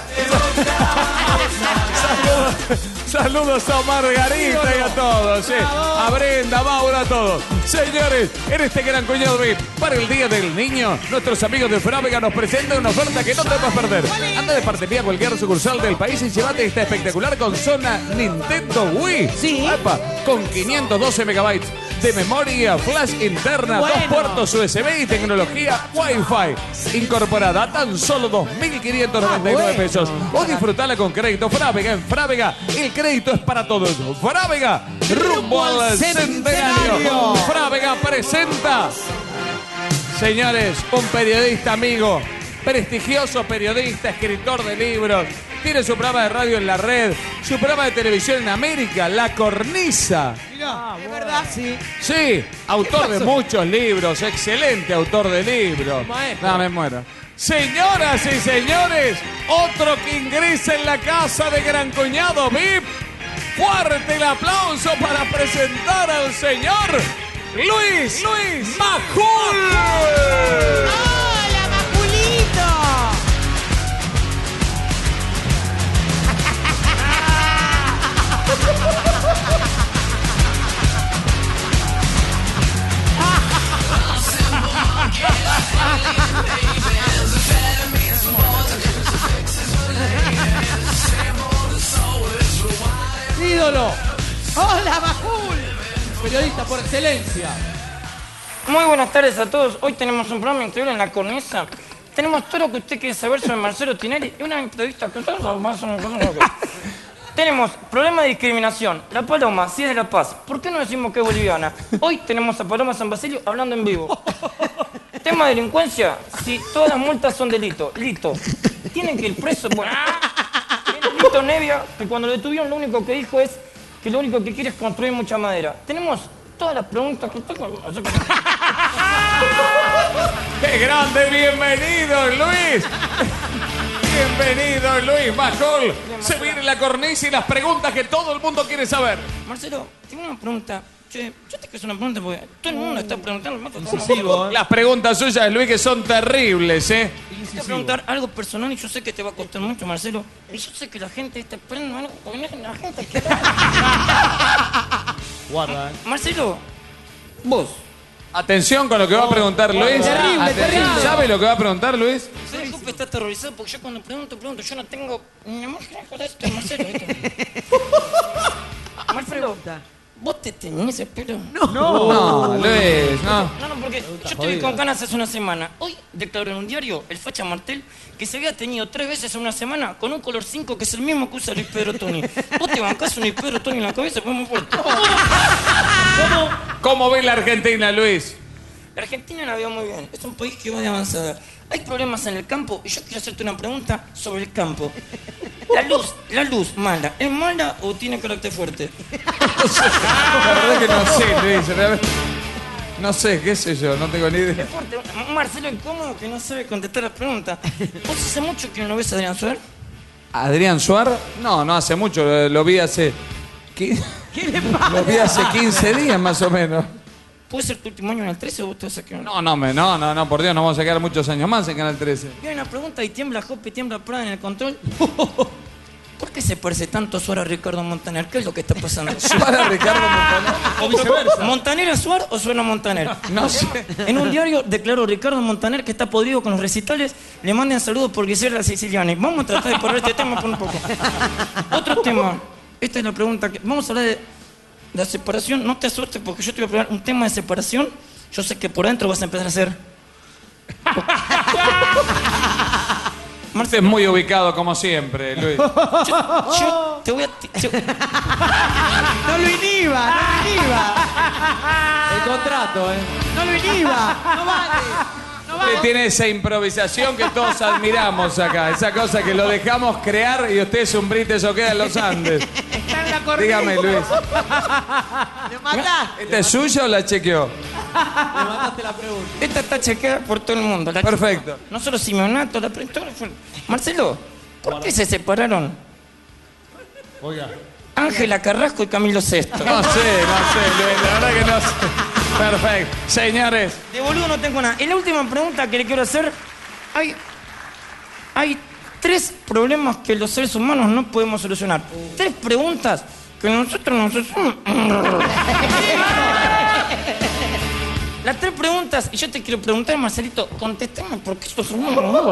Saludos, saludos a Margarita y a todos. eh. A Brenda, a Mauro, a todos. Señores, en este gran cuñado V I P para el Día del Niño, nuestros amigos de Frávega nos presentan una oferta que no te puedes perder. Anda de partería a cualquier sucursal del país y llévate esta espectacular consola Nintendo Wii. Sí. Epa, con quinientos doce megabytes de memoria flash interna, Bueno. dos puertos U S B y tecnología Wi-Fi incorporada a tan solo dos mil quinientos noventa y nueve Ah, bueno. pesos. O disfrutala con crédito Frávega. En Frávega el crédito es para todos. Frávega, rumbo al centenario. Frávega presenta, señores, un periodista amigo, prestigioso periodista, escritor de libros. Tiene su programa de radio en la red, su programa de televisión en América, La Cornisa. Mirá, es verdad, sí. Sí, autor de muchos libros, excelente autor de libros. Maestro. No, me muero. Señoras y señores, otro que ingresa en la casa de Gran Cuñado V I P. Fuerte el aplauso para presentar al señor Luis, Luis Majul. ¡Hola, Majulito! ídolo, ¡Hola, Majul! periodista por excelencia. Muy buenas tardes a todos. Hoy tenemos un programa increíble en La Cornisa. Tenemos todo lo que usted quiere saber sobre Marcelo Tinelli y una entrevista que más o menos. Tenemos problema de discriminación. La Paloma, si es de La Paz, ¿por qué no decimos que es boliviana? Hoy tenemos a Paloma San Basilio hablando en vivo. Tema de delincuencia, si todas las multas son delito. Lito. Tienen que ir preso. Bueno, tiene Lito Nevia, que cuando lo detuvieron lo único que dijo es que lo único que quiere es construir mucha madera. Tenemos todas las preguntas que usted... ¡Qué grande! ¡Bienvenido, Luis! Bienvenido, Luis Majul. Se viene la cornisa y las preguntas que todo el mundo quiere saber. Marcelo, tengo una pregunta. Che, yo te quiero hacer una pregunta porque todo el mundo está preguntando. me mata todo. Incisivo, ¿eh? Las preguntas suyas, Luis, que son terribles, ¿eh? Te voy a preguntar algo personal y yo sé que te va a costar mucho, Marcelo. Y yo sé que la gente está esperando algo. porque La gente que... Guarda, eh. Marcelo, vos. Atención con lo que va a preguntar Luis. Terrible, Atención. terrible. ¿Sabe lo que va a preguntar Luis? ¿Sabes que está aterrorizado? Porque yo cuando pregunto, pregunto, yo no tengo ni más que de esto, Marcelo. ¿viste? Marcelo, ¿vos te tenías ese pelo? No. No, Luis, no. No, no, porque yo estuve con canas hace una semana. Hoy declaró en un diario, el facha Martel, que se había tenido tres veces en una semana con un color cinco que es el mismo que usa Luis Pedro Toni. Vos te bancás un Luis Pedro Toni en la cabeza, pues muy fuerte. ¿Cómo? ¿Cómo ve la Argentina, Luis? La Argentina la veo muy bien. Es un país que va de avanzada. Hay problemas en el campo y yo quiero hacerte una pregunta sobre el campo. La luz, la luz mala, ¿es mala o tiene carácter fuerte? La verdad que no sé, Luis. realmente- No sé, qué sé yo, no tengo ni idea. Es fuerte. Marcelo, ¿cómo que no sabe contestar las preguntas? ¿Vos hace mucho que no ves a Adrián Suárez? ¿Adrián Suárez? No, no hace mucho, lo, lo vi hace... qui- ¿Qué le pasa? Lo vi hace quince días más o menos. ¿Puede ser tu último año en el trece o vos te vas a quedar? No, no, me, no, no, no, por Dios, no vamos a quedar muchos años más en Canal trece. Viene una pregunta y tiembla Jope y tiembla Prada en el control. ¿Por qué se parece tanto Suárez a Ricardo Montaner? ¿Qué es lo que está pasando? ¿Suárez a Ricardo Montaner? O viceversa. ¿Montaner a Suárez o Suárez a Montaner? No sé. En un diario declaró Ricardo Montaner que está podrido con los recitales. Le manden saludos por Gisela Siciliani. Vamos a tratar de correr este tema por un poco. Otro tema. Esta es la pregunta que... Vamos a hablar de la separación. No te asustes porque yo te voy a preguntar un tema de separación. Yo sé que por dentro vas a empezar a hacer... Marce es muy ubicado como siempre, Luis. Yo, yo te voy a... yo- No lo inhiba, no lo inhiba. El contrato, ¿eh? No lo inhiba. No vale. No Usted vale. tiene esa improvisación que todos admiramos acá. Esa cosa que lo dejamos crear y usted es un Brite o queda en los Andes. Está en la cornisa. Dígame, Luis. ¿Lo mataste? ¿Esta es suya o la chequeó? Le mandaste la pregunta. Esta está chequeada por todo el mundo. La Perfecto. No solo Simeonato, la pre- todo fue- Marcelo, ¿por qué se separaron Oiga. Ángela Carrasco y Camilo Sesto? No sé, no sé, Luis. La verdad que no sé. Perfecto. Señores. De boludo no tengo nada. Y la última pregunta que le quiero hacer, hay, hay tres problemas que los seres humanos no podemos solucionar. Tres preguntas que nosotros nos hacemos. Las tres preguntas, y yo te quiero preguntar, Marcelito, contéstame porque esto es un...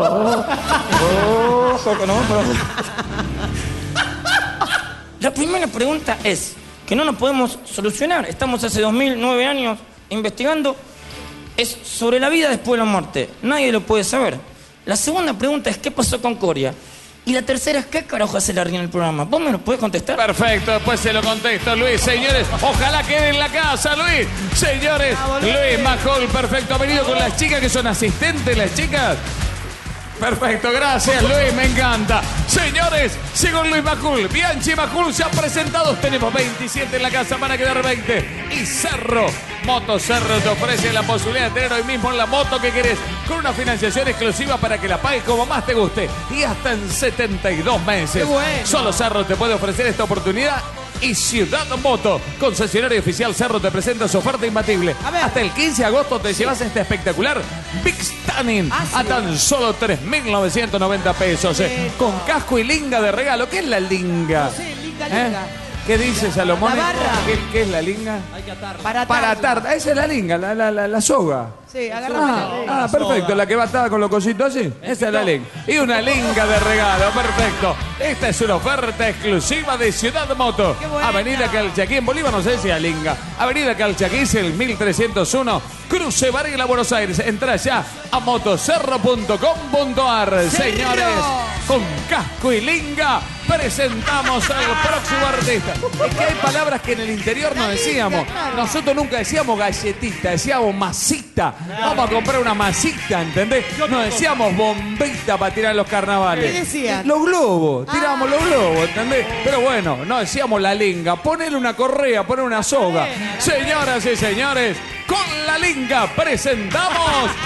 La primera pregunta es, que no nos podemos solucionar, estamos hace dos mil nueve años investigando, es sobre la vida después de la muerte. Nadie lo puede saber. La segunda pregunta es, ¿qué pasó con Coria? Y la tercera es, ¿qué carajo hace Larry en el programa? ¿Vos me lo podés contestar? Perfecto, después se lo contesto, Luis. Señores, ojalá quede en la casa, Luis. Señores, Luis Majul, perfecto. Ha venido con las chicas que son asistentes, las chicas. Perfecto, gracias Luis, me encanta. Señores, sigo Luis Majul. Bianchi Majul se han presentado. Tenemos veintisiete en la casa, van a quedar veinte. Y Cerro, Moto Cerro te ofrece la posibilidad de tener hoy mismo la moto que querés con una financiación exclusiva para que la pagues como más te guste. Y hasta en setenta y dos meses. ¡Qué bueno! Solo Cerro te puede ofrecer esta oportunidad. Y Ciudad Moto, concesionario oficial Cerro, te presenta su oferta imbatible. A ver. Hasta el quince de agosto te llevas este espectacular Big Stunning Ah, sí. a tan solo tres mil novecientos noventa pesos. eh, Esto. con casco y linga de regalo. ¿Qué es la linga? No sé, linga, ¿Eh? linga. ¿Qué dice Salomón? La barra. ¿Qué, qué es la linga? Hay que atarlo. Para Para atarla. atar. Esa es la linga, la, la, la, la soga. Sí, agarrame la Ah, regla. ah, perfecto, la que va atada con los cositos así. Esa es la linga. Y una linga de regalo, perfecto. Esta es una oferta exclusiva de Ciudad Moto. Qué buena. Avenida Calchaquí, en Bolívar, no sé si es linga. Avenida Calchaquí, es el mil trescientos uno, Cruce Varela, Buenos Aires. Entra ya a motocerro punto com punto ar. Señores, con casco y linga, presentamos al próximo artista. Es que hay palabras que en el interior no decíamos. Nosotros nunca decíamos galletita, decíamos masita. Vamos a comprar una masita, ¿entendés? No decíamos bombita para tirar en los carnavales. ¿Qué decían? Los globos, tirábamos los globos, ¿entendés? Pero bueno, no decíamos la linga. Ponele una correa, ponele una soga. Señoras y señores, con la linga presentamos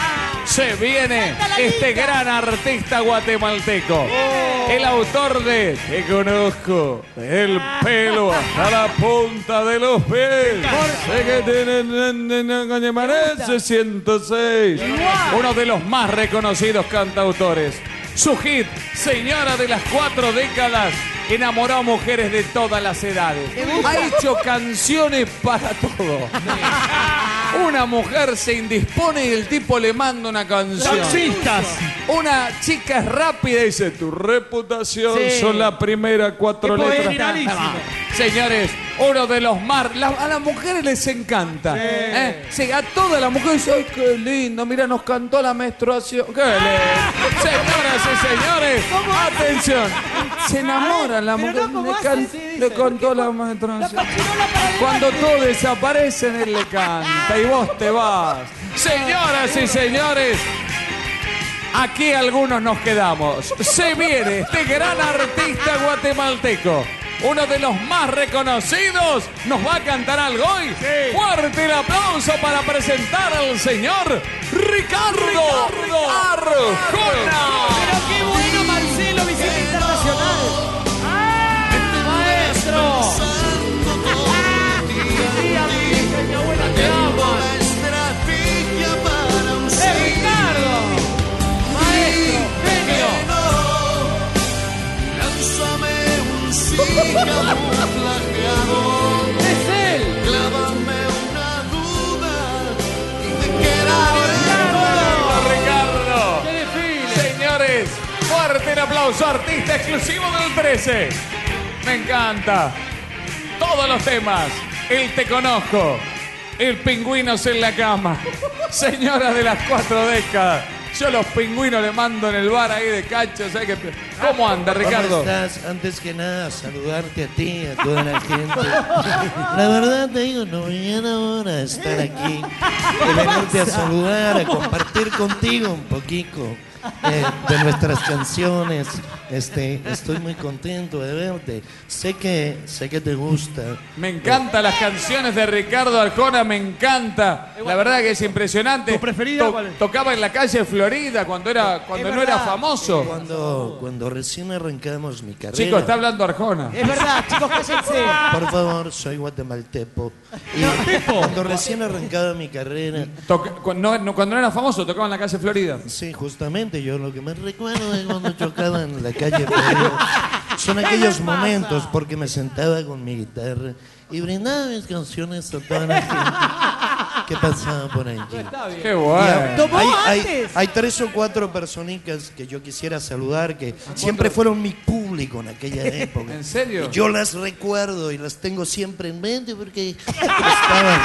Se viene este gran artista guatemalteco. El autor de Te conozco, el pelo hasta la punta de los pies. Sé que tiene ciento seis. Uno de los más reconocidos cantautores. Su hit, Señora de las Cuatro Décadas, enamoró a mujeres de todas las edades. Ha hecho canciones para todo. Una mujer se indispone y el tipo le manda una canción. Taxistas. Una chica es rápida y dice, tu reputación Sí. son la primera cuatro Tipo letras. viralísimo. Señores, uno de los más... la- a las mujeres les encanta. Sí. ¿Eh? Sí, a todas las mujeres, ¡ay, qué lindo! Mira, nos cantó la menstruación. ¡Qué lindo! Señoras y señores, atención. Se enamoran la mujer. Le, can- le cantó la menstruación. Cuando todos desaparecen, él le canta y vos te vas. Señoras y señores, aquí algunos nos quedamos. Se viene este gran artista guatemalteco. Uno de los más reconocidos. ¿Nos va a cantar algo hoy? Fuerte el aplauso para presentar al señor Ricardo, Arjona. Pero qué bueno, Marcelo, visita internacional. Maestro. Mi abuela te ama. ¡Eh, Ricardo! Maestro, genio. Es él. Clávame una duda y te Ricardo. Señores, fuerte el aplauso. Artista exclusivo del trece. Me encanta. Todos los temas. El Te Conozco. El Pingüinos en la Cama. Señora de las Cuatro Décadas. Yo los pingüinos le mando en el bar ahí de cacho. ¿Sabes qué? ¿Cómo anda, Ricardo? ¿Cómo estás? Antes que nada, saludarte a ti, a toda la gente. La verdad te digo, no me enamora estar aquí. De venirte a saludar, a compartir contigo un poquito eh, de nuestras canciones. Este, estoy muy contento de verte. Sé que, sé que te gusta. Me encantan las canciones de Ricardo Arjona, me encanta. La verdad que es impresionante. ¿Tu preferida cuál es? Tocaba en la calle Florida cuando era cuando no era famoso. Cuando, cuando recién arrancamos mi carrera. Chico, está hablando Arjona. Es verdad, chicos, cállense. Por favor, soy guatemaltepo. Y cuando recién arrancaba mi carrera. Toca- cuando, no, cuando no era famoso, tocaba en la calle Florida. Sí, justamente, yo lo que me recuerdo es cuando chocaba en la calle Florida. Son aquellos momentos porque me sentaba con mi guitarra y brindaba mis canciones a toda la gente que pasaba por allí. Qué bueno. Y hay, hay, hay tres o cuatro personitas que yo quisiera saludar que siempre fueron mi público en aquella época. ¿En serio? Y yo las recuerdo y las tengo siempre en mente porque estaban,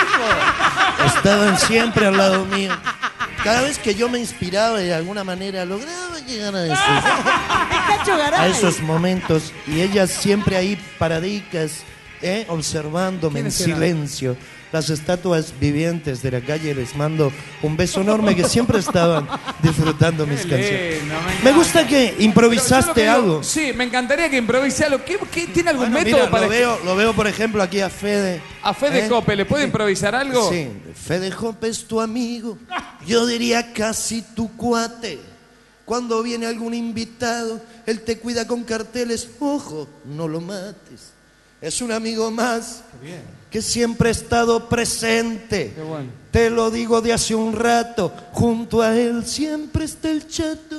estaban siempre al lado mío. Cada vez que yo me inspiraba y de alguna manera lograba llegar a esos, a esos momentos y ellas siempre ahí paradicas, ¿eh? observándome en ¿Quiénes eran? silencio. Las estatuas vivientes de la calle, les mando un beso enorme que siempre estaban disfrutando mis Qué canciones. lindo, me Me encanta. gusta que improvisaste Pero yo lo que digo- algo. Sí, me encantaría que improvise algo. ¿Qué, qué- ¿Tiene algún Bueno, método mira, para lo veo, lo veo, por ejemplo, aquí a Fede. A Fede ¿eh? Cope, ¿le puede improvisar algo? Sí, Fede Cope es tu amigo, yo diría casi tu cuate. Cuando viene algún invitado, él te cuida con carteles, ojo, no lo mates. Es un amigo más que siempre ha estado presente. Qué bueno. Te lo digo de hace un rato, junto a él siempre está el chato.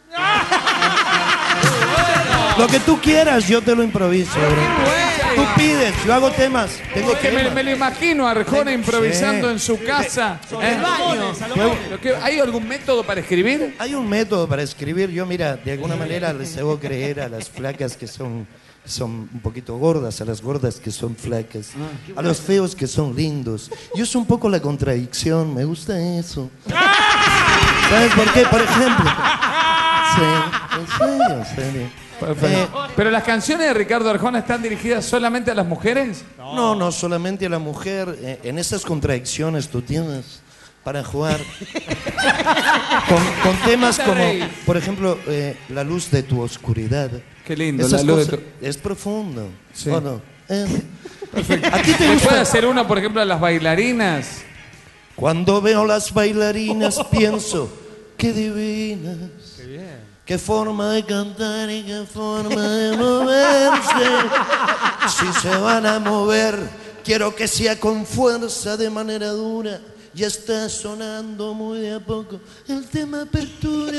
Lo que tú quieras, yo te lo improviso, bro. Tú pides, yo hago temas. Tengo Es que me, temas. me lo imagino a Arjona improvisando Sí. en su casa. Sobre ¿eh? el baño. Pero que- ¿Hay algún método para escribir? Hay un método para escribir. Yo, mira, de alguna manera les debo creer a las flacas que son, son un poquito gordas, a las gordas que son flacas, a los feos que son lindos. Yo es un poco la contradicción, me gusta eso. ¿Sabes por qué? Por ejemplo. Sí, en serio, en serio. Eh, ¿Pero las canciones de Ricardo Arjona están dirigidas solamente a las mujeres? No, no solamente a la mujer. Eh, en esas contradicciones tú tienes para jugar con, con temas Te como, reís. por ejemplo, eh, La luz de tu oscuridad. Qué lindo, Esas La luz de cosas- tu- Es profundo. Sí. ¿O no? Eh, Perfecto. ¿A ti te ¿Me gusta? puede hacer una, por ejemplo, a las bailarinas? Cuando veo las bailarinas pienso qué divinas. Qué bien. Qué forma de cantar y qué forma de moverse. Si se van a mover, quiero que sea con fuerza, de manera dura. Ya está sonando muy de a poco el tema apertura.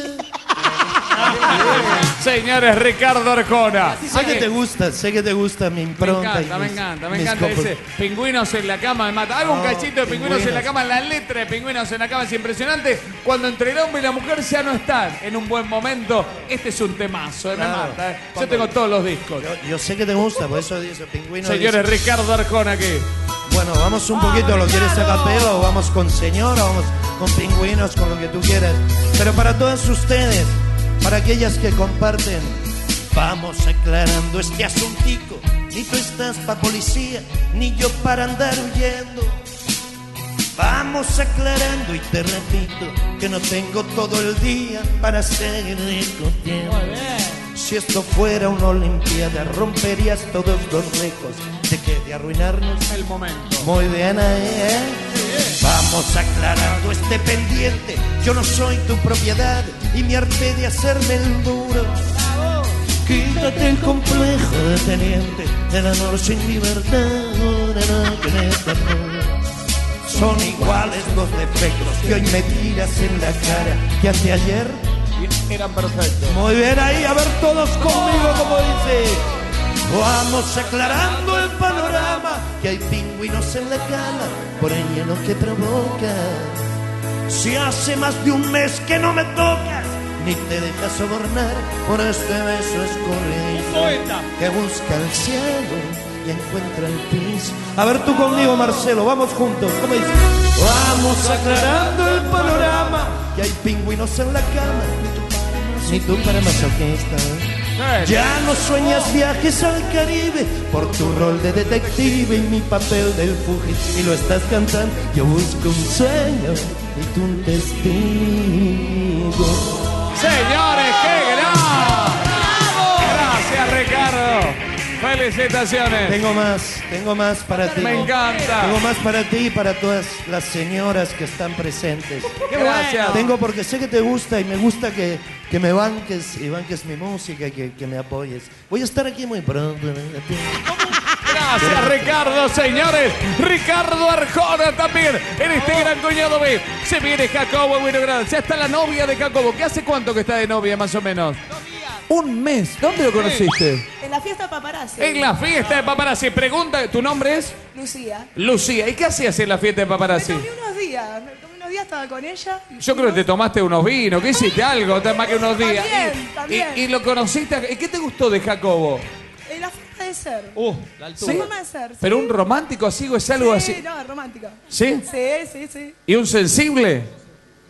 Señores, Ricardo Arjona. Sé que te gusta, sé que te gusta mi Me impronta. encanta, y me mis- encanta, me mis encanta copos. ese Pingüinos en la cama, me mata. Hago un Oh, cachito de Pingüinos en la Pingüinos. cama, la letra de Pingüinos en la cama es impresionante. Cuando entre el hombre y la mujer ya no están en un buen momento, este es un temazo, eh, me Claro. mata. eh. Yo tengo todos los discos. Yo, yo sé que te gusta, por eso dice Pingüino. Señores, dice- Ricardo Arjona aquí. Bueno, vamos un poquito, ¿lo quieres a capela o vamos con señora, o vamos con pingüinos, con lo que tú quieras? Pero para todas ustedes, para aquellas que comparten, vamos aclarando este asuntico. Ni tú estás pa' policía, ni yo para andar huyendo. Vamos aclarando y te repito que no tengo todo el día para seguir discutiendo. Si esto fuera una olimpiada, romperías todos los récords. ¿De qué? ¿De arruinarnos? El momento. Muy bien ahí, ¿eh? Vamos aclarando este pendiente. Yo no soy tu propiedad y me harté de hacerme el duro. Quítate el complejo de teniente. El amor sin libertad, no, que me ternura. Son iguales los defectos que hoy me tiras en la cara que hace ayer eran perfectos. Muy bien ahí, a ver todos conmigo como dice. Vamos aclarando el panorama, que hay pingüinos en la cama por el hielo que provoca. Si hace más de un mes que no me tocas, ni te dejas sobornar por este beso escurridizo que busca el cielo y encuentra el piso. A ver tú conmigo, Marcelo, vamos juntos. ¿Cómo dice? Vamos aclarando el panorama, que hay pingüinos en la cama, ni tú para masoquista. Ya no sueñas viajes al Caribe por tu rol de detective y mi papel del fugitivo. Y lo estás cantando, yo busco un sueño y tú un testigo. Señores, qué gran. Gracias, Ricardo. Felicitaciones. Tengo más, tengo más para ti. Me encanta. Tengo más para ti y para todas las señoras que están presentes. Qué Gracias. bueno. Tengo porque sé que te gusta y me gusta que, que me banques y banques mi música y que, que me apoyes. Voy a estar aquí muy pronto. Gracias, Ricardo, señores. Ricardo Arjona también en este gran cuñado B. Se viene Jacobo Winograd. Ya está la novia de Jacobo. ¿Qué hace cuánto que está de novia, más o menos? Un mes. ¿Dónde lo conociste? En la fiesta paparazzi. En la fiesta de paparazzi. Pregunta, ¿tu nombre es? Lucía. Lucía. ¿Y qué hacías en la fiesta de paparazzi? Me tomé unos días. Me tomé unos días, estaba con ella. y Yo creo que te tomaste unos vinos. ¿Qué hiciste? Algo, más que unos días. También, Y- también. Y, y lo conociste. ¿Y qué te gustó de Jacobo? En la forma de ser. Uh, la ¿sí? forma de ser. sí. ¿Pero un romántico así o es algo Sí, así? no, romántica. ¿Sí? Sí, sí, sí. ¿Y un sensible?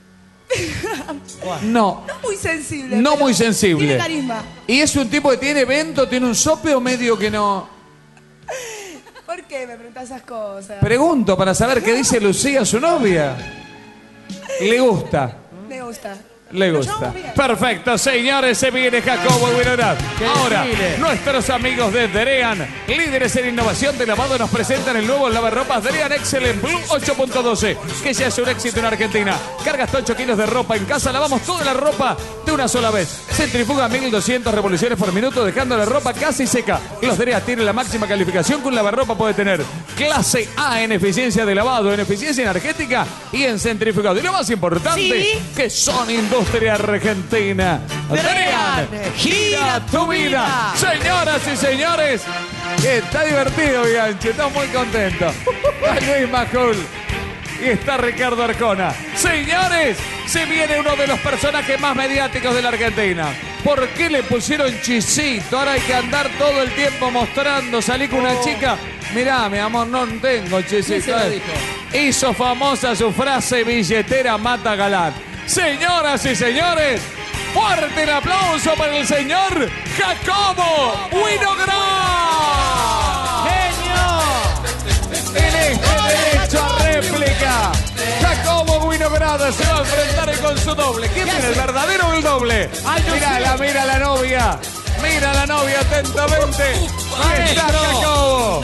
No. No muy sensible. No pero muy sensible. Tiene carisma. ¿Y es un tipo que tiene evento, tiene un sope o medio que no? ¿Por qué me preguntas esas cosas? Pregunto para saber qué dice Lucía, su novia. Le gusta. Me gusta. Le Nos gusta. llevamos bien. Perfecto, señores, se viene Jacobo Winograd. Ahora, desfile. nuestros amigos de Derean, líderes en innovación de lavado, nos presentan el nuevo lavarropas Derean Excellent Blue ocho punto doce, que ya es un éxito en Argentina. Cargas ocho kilos de ropa en casa, lavamos toda la ropa de una sola vez. Centrifuga mil doscientas revoluciones por minuto, dejando la ropa casi seca. Los Derean tienen la máxima calificación que un lavarropa puede tener. Clase A en eficiencia de lavado, en eficiencia energética y en centrifugado. Y lo más importante, Sí. que son industria argentina. Derean, gira tu vida. Señoras y señores, que está divertido, Bianchi, estamos muy contentos. Está Luis Majul y está Ricardo Arjona. Señores, se viene uno de los personajes más mediáticos de la Argentina. ¿Por qué le pusieron Chisito? Ahora hay que andar todo el tiempo mostrando, salí con una chica. Mirá, mi amor, no tengo Chisito. ¿Quién se lo dijo? Hizo famosa su frase, billetera mata galán. Señoras y señores, fuerte el aplauso para el señor Jacobo Winograd. ¡Genio! En este derecho a réplica, Jacobo Winograd se va a enfrentar con su doble. ¿Quién viene, el verdadero o el doble? Mírala, mira la novia. Mira la novia atentamente. Ahí está Jacobo.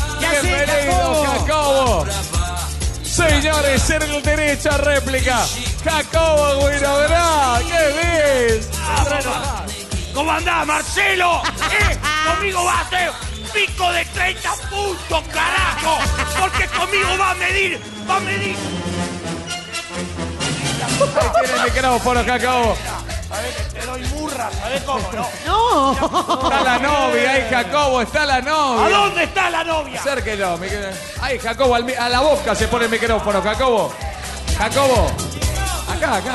Bienvenido, Jacobo. Señores, en el derecho a réplica, Jacobo Winograd, ¿qué ves? ¿Cómo andás, Marcelo? ¿Eh? Conmigo va a hacer pico de treinta puntos, carajo. Porque conmigo va a medir, va a medir. Ahí tiene el micrófono, Jacobo. ¿Sabés que te doy murra? ¿Sabés cómo? No. No. Está la novia ahí, Jacobo, está la novia. ¿A dónde está la novia? Acérquelo. Ahí, Jacobo, al mi- a la boca se pone el micrófono, Jacobo. Jacobo. Acá, acá.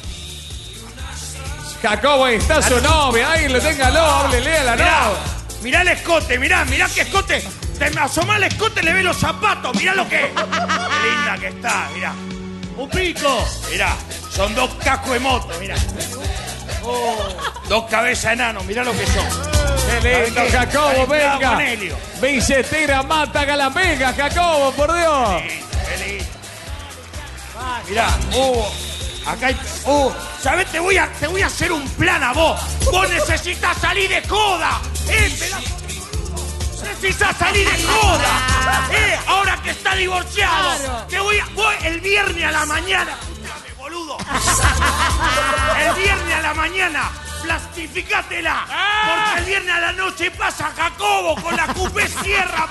Jacobo, ahí está su novia. Ahí, le téngalo, háblele a la Mirá, novia. mirá el escote, mirá, mirá qué escote. Te me asomás el escote, le ves los zapatos. Mirá lo que es. Qué linda que está, mirá. Un pico. Mirá, son dos cascos de moto, mirá. Oh, dos cabezas enanos, mirá lo que son. Qué lindo, Jacobo, venga. Billetera mata Galamega, Jacobo, por Dios. Qué lindo. Mirá, uh, acá hay. Uh, ¿sabés? Te voy, a, te voy a hacer un plan a vos. Vos necesitas salir de joda. Eh, pedazo. Necesitas salir de joda. Eh, ahora que está divorciado. Claro. Te voy a. Vos el viernes a la mañana. Escúchame, boludo. El viernes a la mañana. Plastificátela. Porque el viernes a la noche pasa Jacobo con la cupé sierra.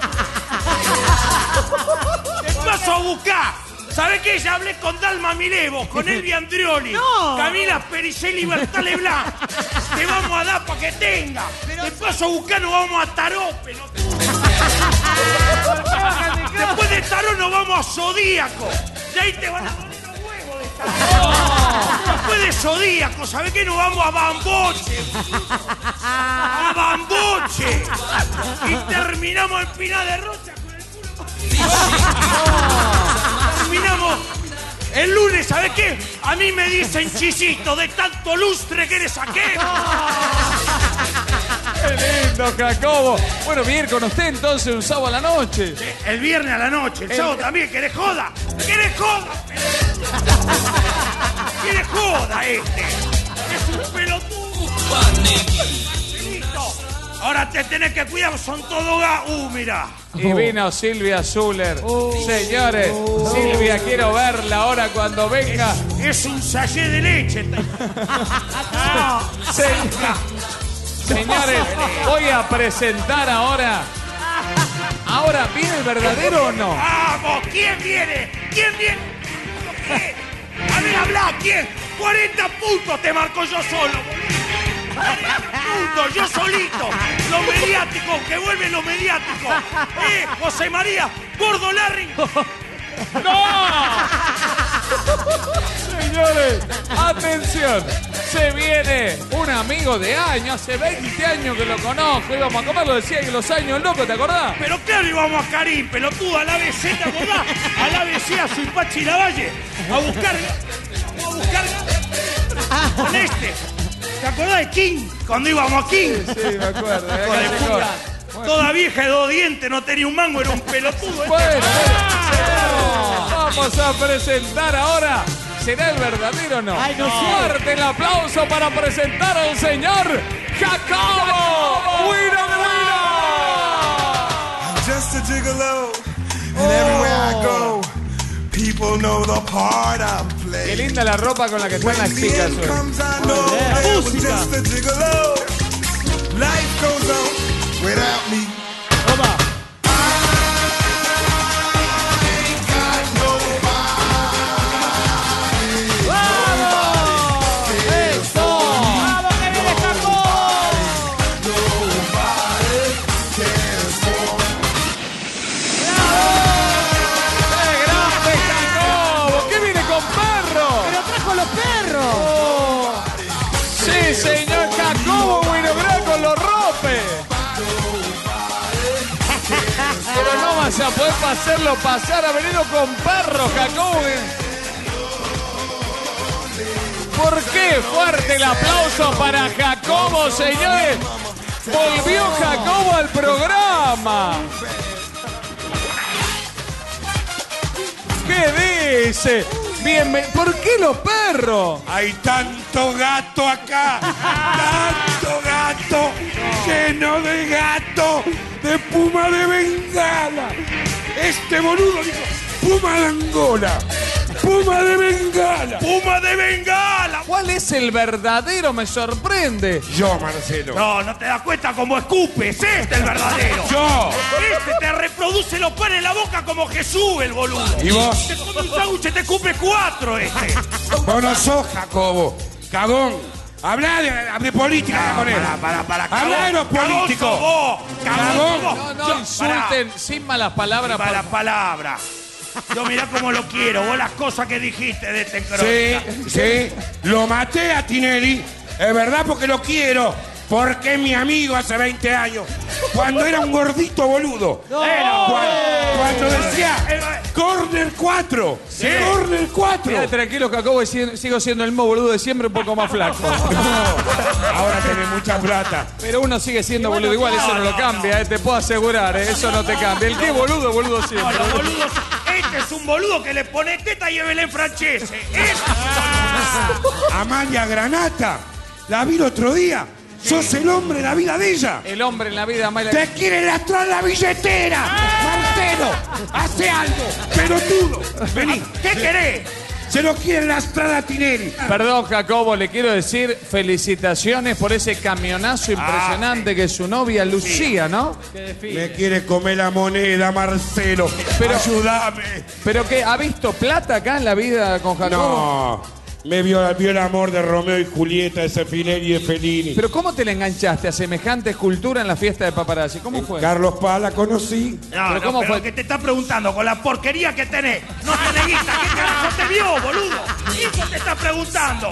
Te paso a buscar. ¿Sabés qué? Ya hablé con Dalma Milevo, con Elvi Andrioli, No. Camila Pericel y Libertad Leblanc. Te vamos a dar para que tenga. Te paso a buscar, nos vamos a Tarope. ¿No? Después de Tarot nos vamos a Zodíaco. Y ahí te van a poner los huevos de Tarot. Después de Zodíaco, ¿sabés qué? Nos vamos a Bamboche. A Bamboche. Y terminamos en Pinar de Rocha. Terminamos el lunes, ¿sabes qué? A mí me dicen chisito de tanto lustre que eres aquel. Qué lindo, Jacobo. Bueno, bien con usted entonces un sábado a la noche. El viernes a la noche, el, el... sábado también. ¿Querés joda? ¿Querés joda? ¿Querés joda este? Es un pelotudo. Listo. Ahora te tenés que cuidar, son todos gas. Uh, mira. Y vino Silvia Zuller. Señores, Silvia, quiero verla ahora cuando venga. Es, es un sachet de leche. Se- Señores, voy a presentar ahora. Ahora, ¿viene el verdadero o no? ¡Vamos! ¿Quién viene? ¿Quién viene? ¿Quién? A ver, habla, ¿quién? cuarenta puntos te marco yo solo, boludo. Puntos, yo solito. Lo mediático, que vuelve lo mediático. Eh, José María, Gordo Larry. ¡No! Señores, atención. Se viene un amigo de años, hace veinte años que lo conozco. Íbamos a comer, lo decía que los años locos, ¿te acordás? Pero claro, íbamos a Karim, pelotudo, a la A B C, ¿te acordás? A la A B C, a Suipachi Lavalle. A buscar. A buscar. Con este. ¿Te acordás de King? Cuando íbamos a King. Sí, sí, me acuerdo. Hijo de puta. Bueno. Toda vieja de dos dientes, no tenía un mango, era un pelotudo. ¿Eh? Bueno, bueno, vamos a presentar ahora. ¿Será el verdadero o no? Ay, no sé. Fuerte el aplauso para presentar al señor Jacobo Winograd. Just a gigolo, and everywhere I go, people know the part I'm playing. Qué linda la ropa con la que están las chicas hoy. La música. Just a gigolo, life goes on without me. Toma. Señor Jacobo Winograd con los ropes. Pero no vas a poder hacerlo pasar, ha venido con perro, Jacobo. ¿Por qué? Fuerte el aplauso para Jacobo, señores. Volvió Jacobo al programa. ¿Qué dice? Bienven- ¿Por qué los perros? Hay tanto gato acá, tanto gato, lleno de gato, de puma de Bengala. Este boludo dijo, puma de Angola. ¡Puma de Bengala! ¡Puma de Bengala! ¿Cuál es el verdadero? Me sorprende. Yo, Marcelo. No, no te das cuenta cómo escupes. Este es el verdadero. Yo. Este te reproduce los panes en la boca como Jesús, el boludo. ¿Y vos? Te come un sándwich y te escupe cuatro, este. Vos no sos Jacobo. Cagón. Habla de, de política, no, con él. Para, para, para. Habla de los políticos. Vos, cagón. No, no, Yo, insulten para. sin malas palabras. Sin malas por... palabras. Yo mirá cómo lo quiero. Vos las cosas que dijiste de este crónica. Sí, sí. Lo maté a Tinelli. Es verdad porque lo quiero. Porque es mi amigo hace veinte años. Cuando era un gordito boludo. No. Cuando, cuando decía Corner cuatro. Sí. Corner cuatro. Mira, tranquilo, Jacobo, sigo siendo el mismo boludo de siempre, un poco más flaco. No. Ahora tenés mucha plata. Pero uno sigue siendo boludo igual, eso no, no lo cambia, eh, te puedo asegurar, eh, eso no te cambia. El que es boludo, boludo siempre. No, los boludos, este es un boludo que le pone teta y Evelyn Francese. Es Amalia Granata. La vi el otro día. ¡Sos el hombre en la vida de ella! El hombre en la vida, Amalia. ¡Te quiere lastrar la billetera! ¡Marcelo! ¡Hace algo! ¡Pelotudo! Vení, ¿qué querés? Se lo quiere lastrar a Tinelli. Perdón, Jacobo, le quiero decir felicitaciones por ese camionazo impresionante ah, sí. que es su novia Lucía, ¿no? Me quiere comer la moneda, Marcelo. Pero, ayúdame. ¿Pero qué? ¿Ha visto plata acá en la vida con Jacobo? No. Me vio, vio el amor de Romeo y Julieta, de Zeffirelli y de Fellini. ¿Pero cómo te le enganchaste a semejante escultura en la fiesta de paparazzi? ¿Cómo fue? Carlos Paz la conocí. No, ¿Pero no, cómo pero fue? Que te está preguntando con la porquería que tenés. No tenés guita. ¿Qué carajo te vio, boludo? Eso te está preguntando.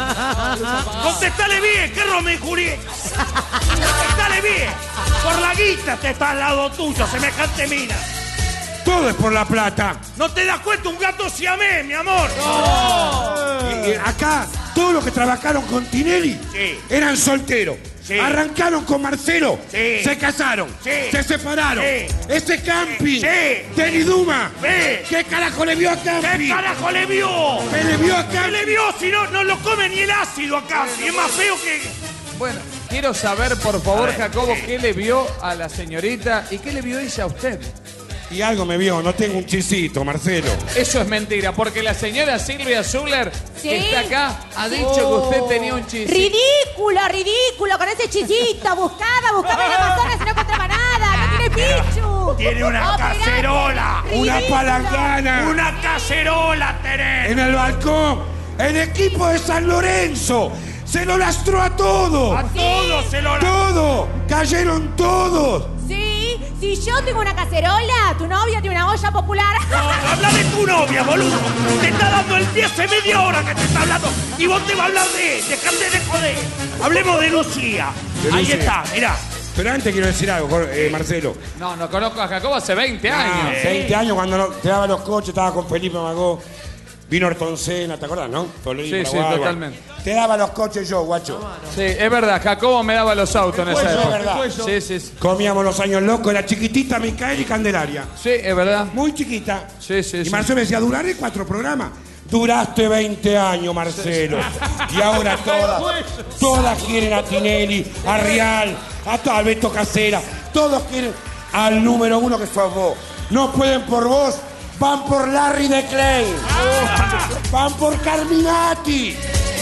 Contestale bien, ¿qué Romeo y Julieta? Contestale bien. Por la guita te está al lado tuyo, semejante mina. Todo es por la plata. ¿No te das cuenta? Un gato siamés, mi amor. No. Y, y acá, todos los que trabajaron con Tinelli sí. eran solteros. Sí. Arrancaron con Marcelo. Sí. Se casaron. Sí. Se separaron. Sí. Ese Campi. Sí. Teni Duma. Sí. ¿Qué carajo le vio a Campi? ¿Qué carajo le vio? ¿Qué le vio a Campi? ¿Qué le vio? Si no, no lo come ni el ácido a Campi. Es más feo que... Bueno, quiero saber, por favor, ver, Jacobo, sí. qué le vio a la señorita y qué le vio ella a usted. Y algo me vio, no tengo un chisito, Marcelo. Eso es mentira, porque la señora Silvia Zuller, ¿sí? que está acá, ha dicho oh. que usted tenía un chisito. Ridículo, ridículo, con ese chisito. Buscaba, buscaba en la Amazonas y no encontraba nada. No tiene pichu. Tiene una Operante. cacerola, ridículo. una palangana. Una cacerola tenés. En el balcón, el equipo de San Lorenzo. Se lo lastró a todos. A ¿Sí? todos se lo lastró. Todo. Cayeron todos. Sí, si yo tengo una cacerola, tu novia tiene una olla popular. No, habla de tu novia, boludo. Te está dando el pie hace media hora que te está hablando. Y vos te vas a hablar de él, dejate de joder. Hablemos de Lucía. De Ahí Lucía. está, mirá. Pero antes quiero decir algo, eh, Marcelo. No, no conozco a Jacobo hace veinte años. No, veinte años cuando no, te daba los coches, estaba con Felipe Magó. Vino Ayrton Senna, ¿te acordás, no? Sí, sí, sí, totalmente. Te daba los coches yo, guacho. Sí, es verdad, Jacobo me daba los autos en esa época. Es verdad. Sí, sí, sí. Comíamos los años locos, era chiquitita, Micael y Candelaria. Sí, es verdad. Muy chiquita. Sí, sí, y sí. Marcelo me decía, duraré cuatro programas. Duraste veinte años, Marcelo. Y ahora todas, todas quieren a Tinelli, a Rial, a todo, Alberto Casera. Todos quieren al número uno que sos vos. No pueden por vos. Van por Larry de Clay. Ah. Van por Carminati.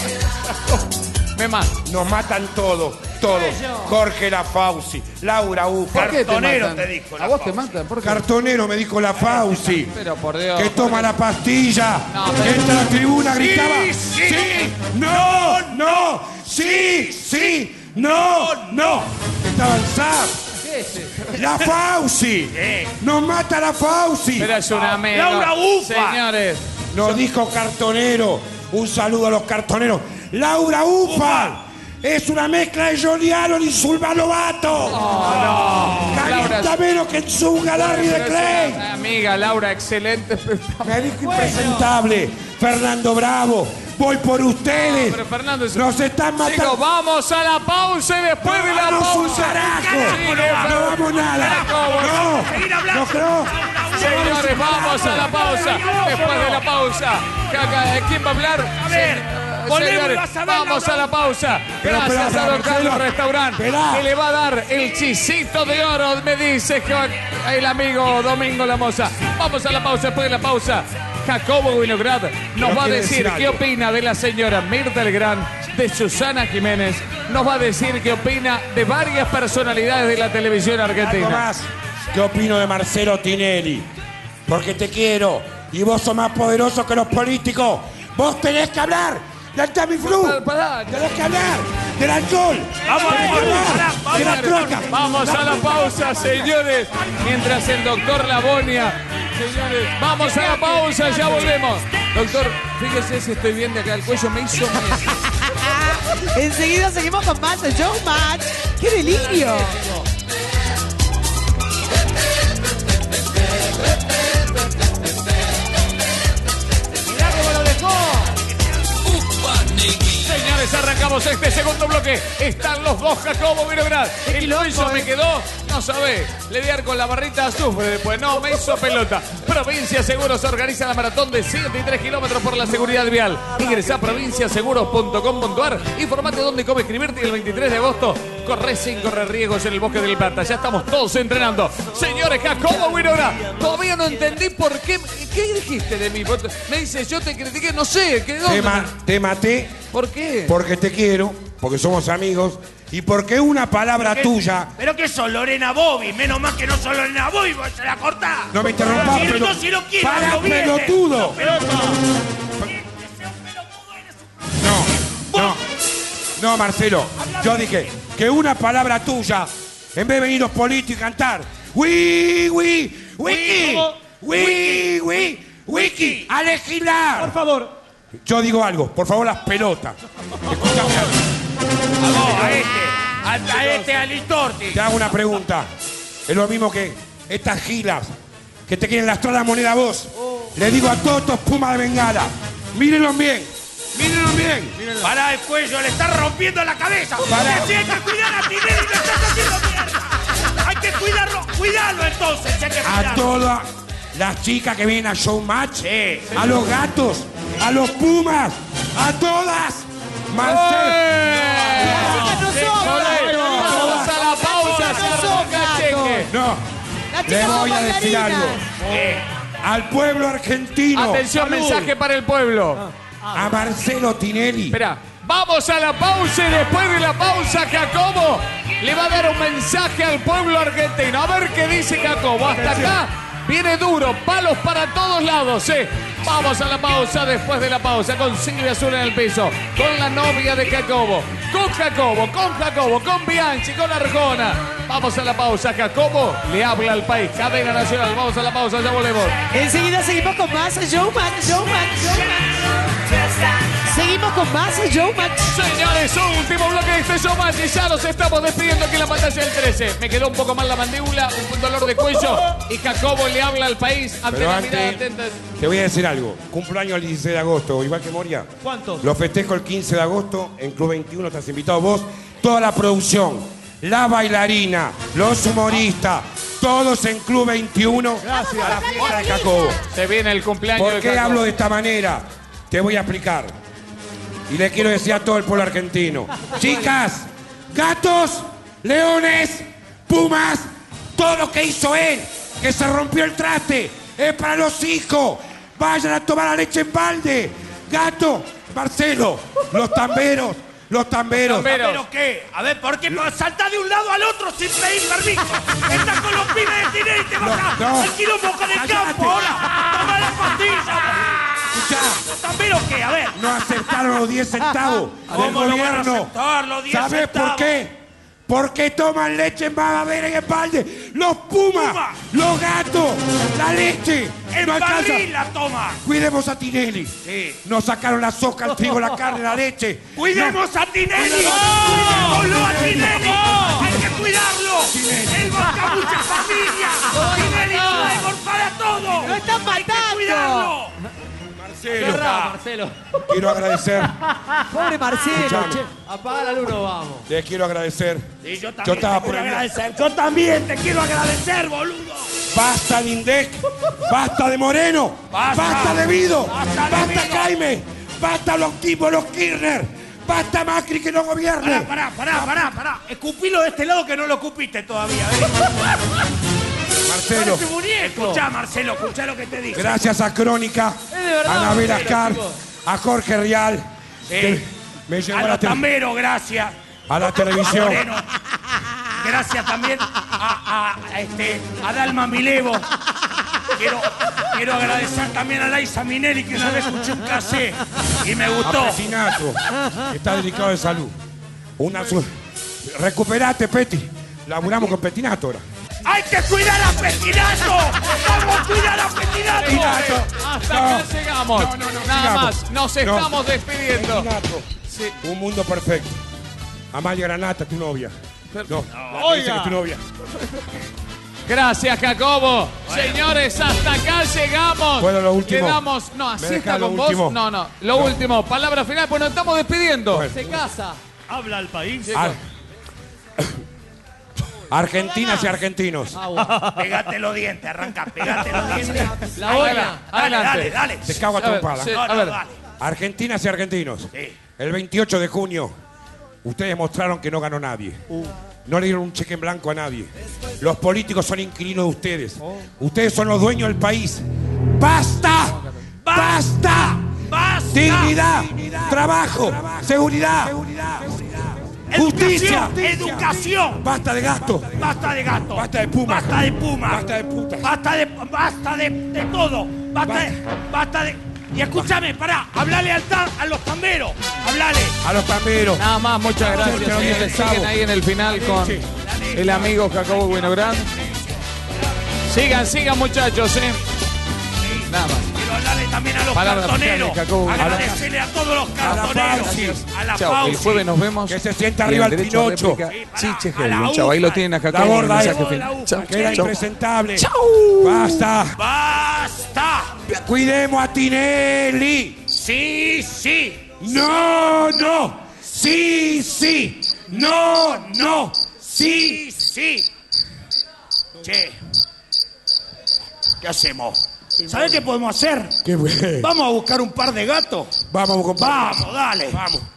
Me matan. Nos matan todos, todos. Jorge La Fauci, Laura U. Cartonero te, te dijo. ¿A vos Fauci. te matan? ¿Por qué? Cartonero me dijo La Fauci. Pero por Dios. Que toma la pastilla. No, que entra a la tribuna, gritaba. Sí, sí, sí, no, no, sí, sí, no, no. Estaba en Zap. La Fauci. ¿Qué? Nos mata la Fauci. Pero es una mega. Laura Ufa. Señores. Nos dijo Cartonero. Un saludo a los cartoneros. Laura Ufa. Ufa. Es una mezcla de Johnny Allen y Zulma Lobato. Oh, no. Calienta Laura, menos que en su Larry de Clay. Amiga, Laura, excelente. Me dijo bueno. impresentable. Fernando Bravo. Voy por ustedes. No, pero Fernando, nos están matando. Chicos, vamos a la pausa y después no, de la pausa. Un carajo. Sí, no, no vamos nada. No, no creo. Señores, vamos a la pausa. Después de la pausa. ¿Quién va a hablar? A ver. Señores, vamos a la pausa. Gracias pero, pero, a Don Carlos Restaurant, que le va a dar el chisito de oro, me dice que el amigo Domingo Lamosa. Vamos a la pausa, después de la pausa. Jacobo Winograd nos Pero va a quiero decir decir qué algo. opina de la señora Mirta Legrand, de Susana Jiménez, nos va a decir qué opina de varias personalidades de la televisión Algo argentina. más. ¿Qué opino de Marcelo Tinelli? Porque te quiero y vos sos más poderoso que los políticos. Vos tenés que hablar del Tamiflu. Tenés que hablar del alcohol. Vamos, tenés que hablar de la troca. Vamos a la pausa, señores. Mientras el doctor Labonia, señores, vamos a la pausa, ya volvemos. Doctor, fíjese si estoy bien de acá, el cuello me hizo mal. Enseguida seguimos con más Showmatch. ¡Qué delirio! Mirá cómo lo dejó. Señores, arrancamos este segundo bloque. Están los dos Jacobo Winograd. El cuello me quedó, no sabés, le di a dar con la barrita de azufre después. No, me hizo pelota. Provincia Seguros organiza la maratón de ciento tres kilómetros por la seguridad vial. Ingresa a provincia seguros punto com punto ar. Informate dónde y cómo inscribirte y el veintitrés de agosto corre sin correr riesgos en el Bosque del Plata. Ya estamos todos entrenando. Señores, Jacobo Winograd, todavía no entendí por qué. ¿Qué dijiste de mí? Me dice, yo te critiqué, no sé. ¿qué, dónde? Te, ma- te maté. ¿Por qué? Porque te quiero, porque somos amigos y porque una palabra ¿Qué? tuya. Pero que sos Lorena Bobby, menos mal que no sos Lorena Bobby, vos se la cortás. No me interrumpas, Si pero. no, si lo quiero, ¡Para, hazlo bien. pelotudo! No, no, no, Marcelo. Yo dije que una palabra tuya, en vez de venir los políticos y cantar, ¡Wii, wii, wiki! ¡Wii, wii, wiki! ¡A legislar! Por favor. Yo digo algo, por favor, las pelotas. Escuchame algo. A vos, a este, a, a este, a Listorti. Te hago una pregunta. Es lo mismo que estas gilas que te quieren lastrar la moneda a vos. Le digo a todos estos pumas de Bengala, mírenlos bien, mírenlos bien. Pará el cuello, le estás rompiendo la cabeza. Pará. Si hay que cuidar a Tinelli, lo estás haciendo mierda. Hay que cuidarlo, cuidarlo entonces, si hay que A cuidarlo. todas las chicas que vienen a Showmatch, a los gatos, a los pumas, a todas. Marcelo. Vamos a la pausa, se arranca Cheque. No, le voy a decir algo. Al pueblo argentino. Atención, mensaje para el pueblo. A Marcelo Tinelli. Espera, vamos a la pausa y después de la pausa, Jacobo le va a dar un mensaje al pueblo argentino. A ver qué dice Jacobo. Hasta acá viene duro, palos para todos lados, ¿eh? Vamos a la pausa, después de la pausa, con Silvia Azul en el piso, con la novia de Jacobo, con Jacobo, con Jacobo, con Bianchi, con Arjona. Vamos a la pausa, Jacobo le habla al país, cadena nacional. Vamos a la pausa, ya volvemos. Enseguida seguimos con más Showmatch, Showmatch, Showmatch. Seguimos con más Showmatch. Señores, último bloque de este Showmatch y ya nos estamos despidiendo aquí en la pantalla del trece. Me quedó un poco mal la mandíbula, un dolor de cuello y Jacobo le habla al país ante Pero la antes, mirada atenta. te voy a decir algo. Cumpleaños el dieciséis de agosto, igual que Moria. ¿Cuántos? Lo festejo el quince de agosto en Club veintiuno. Estás invitado vos, toda la producción, la bailarina, los humoristas, todos en Club veintiuno. Gracias. A la fiesta de Jacobo. Se viene el cumpleaños ¿Por de qué Jacobo. hablo de esta manera? Te voy a explicar. Y le quiero decir a todo el pueblo argentino. Chicas, gatos, leones, pumas, todo lo que hizo él, que se rompió el traste, es para los hijos. Vayan a tomar la leche en balde. Gato, Marcelo, los tamberos, los tamberos. ¿Pero qué? A ver, ¿por qué saltás de un lado al otro sin pedir permiso? Estás con los pibes de Tinelli y te vas no. al quilombo con el campo, ahora. Toma la pastilla. ¿Los tamberos qué? A ver. No aceptaron los diez centavos del ¿Cómo no van a gobierno. aceptar los diez ¿Sabés centavos? por qué? Porque toman leche en babadera y en balde. Los pumas, Puma. los gatos, la leche. El no alcanza. barril la toma. Cuidemos a Tinelli. Sí. Nos sacaron la soja, el trigo, la carne, la leche. ¡Cuidemos No. a Tinelli! ¡No! ¡Cuidémoslo a Tinelli! ¡Hay que cuidarlo! ¡Él busca mucha familia! ¡Tinelli no es mejor para todo! ¡Lo están ¡Hay que matando! cuidarlo! Marcelo, Cerrá, Marcelo. quiero agradecer. Pobre Marcelo. Escuchame. che. Apaga la luz, no vamos. Les quiero agradecer. Y yo Yo también estaba te por quiero el- agradecer. Yo también te quiero agradecer, boludo. Basta de Indec, basta de Moreno, Basta. basta de Vido, Basta de basta Vido. Jaime, basta los tipos, los Kirchner, basta Macri que no gobierne. Pará, pará, pará, pará, pará. Escupilo de este lado que no lo escupiste todavía. ¿eh? Marcelo. Parece un muñeco. Escuchá, Marcelo, escuchá lo que te dice. Gracias a Crónica, Es de verdad, a Anabel Marcelo, Ascar, chicos. a Jorge Rial, que me llevó A a la, los tele- tamberos, gracias. a la televisión. Moreno. Gracias también a, a, a, este, a Dalma Milevo. Quiero, quiero agradecer también a Laisa Minelli, que una vez escuché un cassette y me gustó. A Petinato, que está delicado de salud. Una su- Recuperate, Peti. Laburamos con Petinato ahora. ¡Hay que cuidar a Petinato! ¡Vamos a cuidar a Petinato! Petinato. Hasta No. acá llegamos. No, no, no, Nada sigamos. más. Nos No. estamos despidiendo. Petinato. Un mundo perfecto. Amalia Granata, tu novia. No, la que dice que es tu novia. Gracias, Jacobo. Señores, hasta acá llegamos. Bueno, lo último. Quedamos. No, ¿Me así deja está lo con último? vos. No, no. Lo No. último. Palabra final, pues nos estamos despidiendo. Bueno. Se casa. Habla el país. Ar- Argentinas y argentinos. Pegate los dientes, arranca, pegate los dientes. La olla. Dale, Adelante. dale, dale. Te cago a A ver, trompada. sí, No, a no, ver. dale. Argentinas y argentinos. El veintiocho de junio, ustedes mostraron que no ganó nadie. No le dieron un cheque en blanco a nadie. Los políticos son inquilinos de ustedes. Ustedes son los dueños del país. ¡Basta! ¡Basta! ¡Basta! Dignidad, trabajo, seguridad, justicia, Educación. Basta de gasto. Basta de gato. Basta de puma. Basta de puma. Basta de putas. Basta de, basta de, de todo. Basta de, basta de. Y escúchame, pará, hablale al ta- a los tamberos. Hablale. A los tamberos. Nada más, muchas gracias, Porque no señores. viene Siguen Sabo. ahí en el final con el amigo Jacobo Winograd. Sigan, sigan, muchachos, ¿eh? Nada más. Quiero hablarle también a los Palabra cartoneros. final de Jacobo. Agradecerle a todos los cartoneros. A la Chao, el Pausi. jueves nos vemos. Que se sienta Y arriba el el derecho a Pinocho. réplica. Sí, che, a la Helvin. Chao, ahí lo tienen a La Jacobo. gorda mensaje es. final. Chao, Que era chao. impresentable. Chau. Basta. ¡Basta! Cuidemos a Tinelli. Sí, sí. No, no. Sí, sí. No, no. Sí, sí. Che. ¿Qué hacemos? ¿Sabés qué podemos hacer? ¿Qué fue? Vamos a buscar un par de gatos. Vamos, compadre. Vamos, dale. Vamos.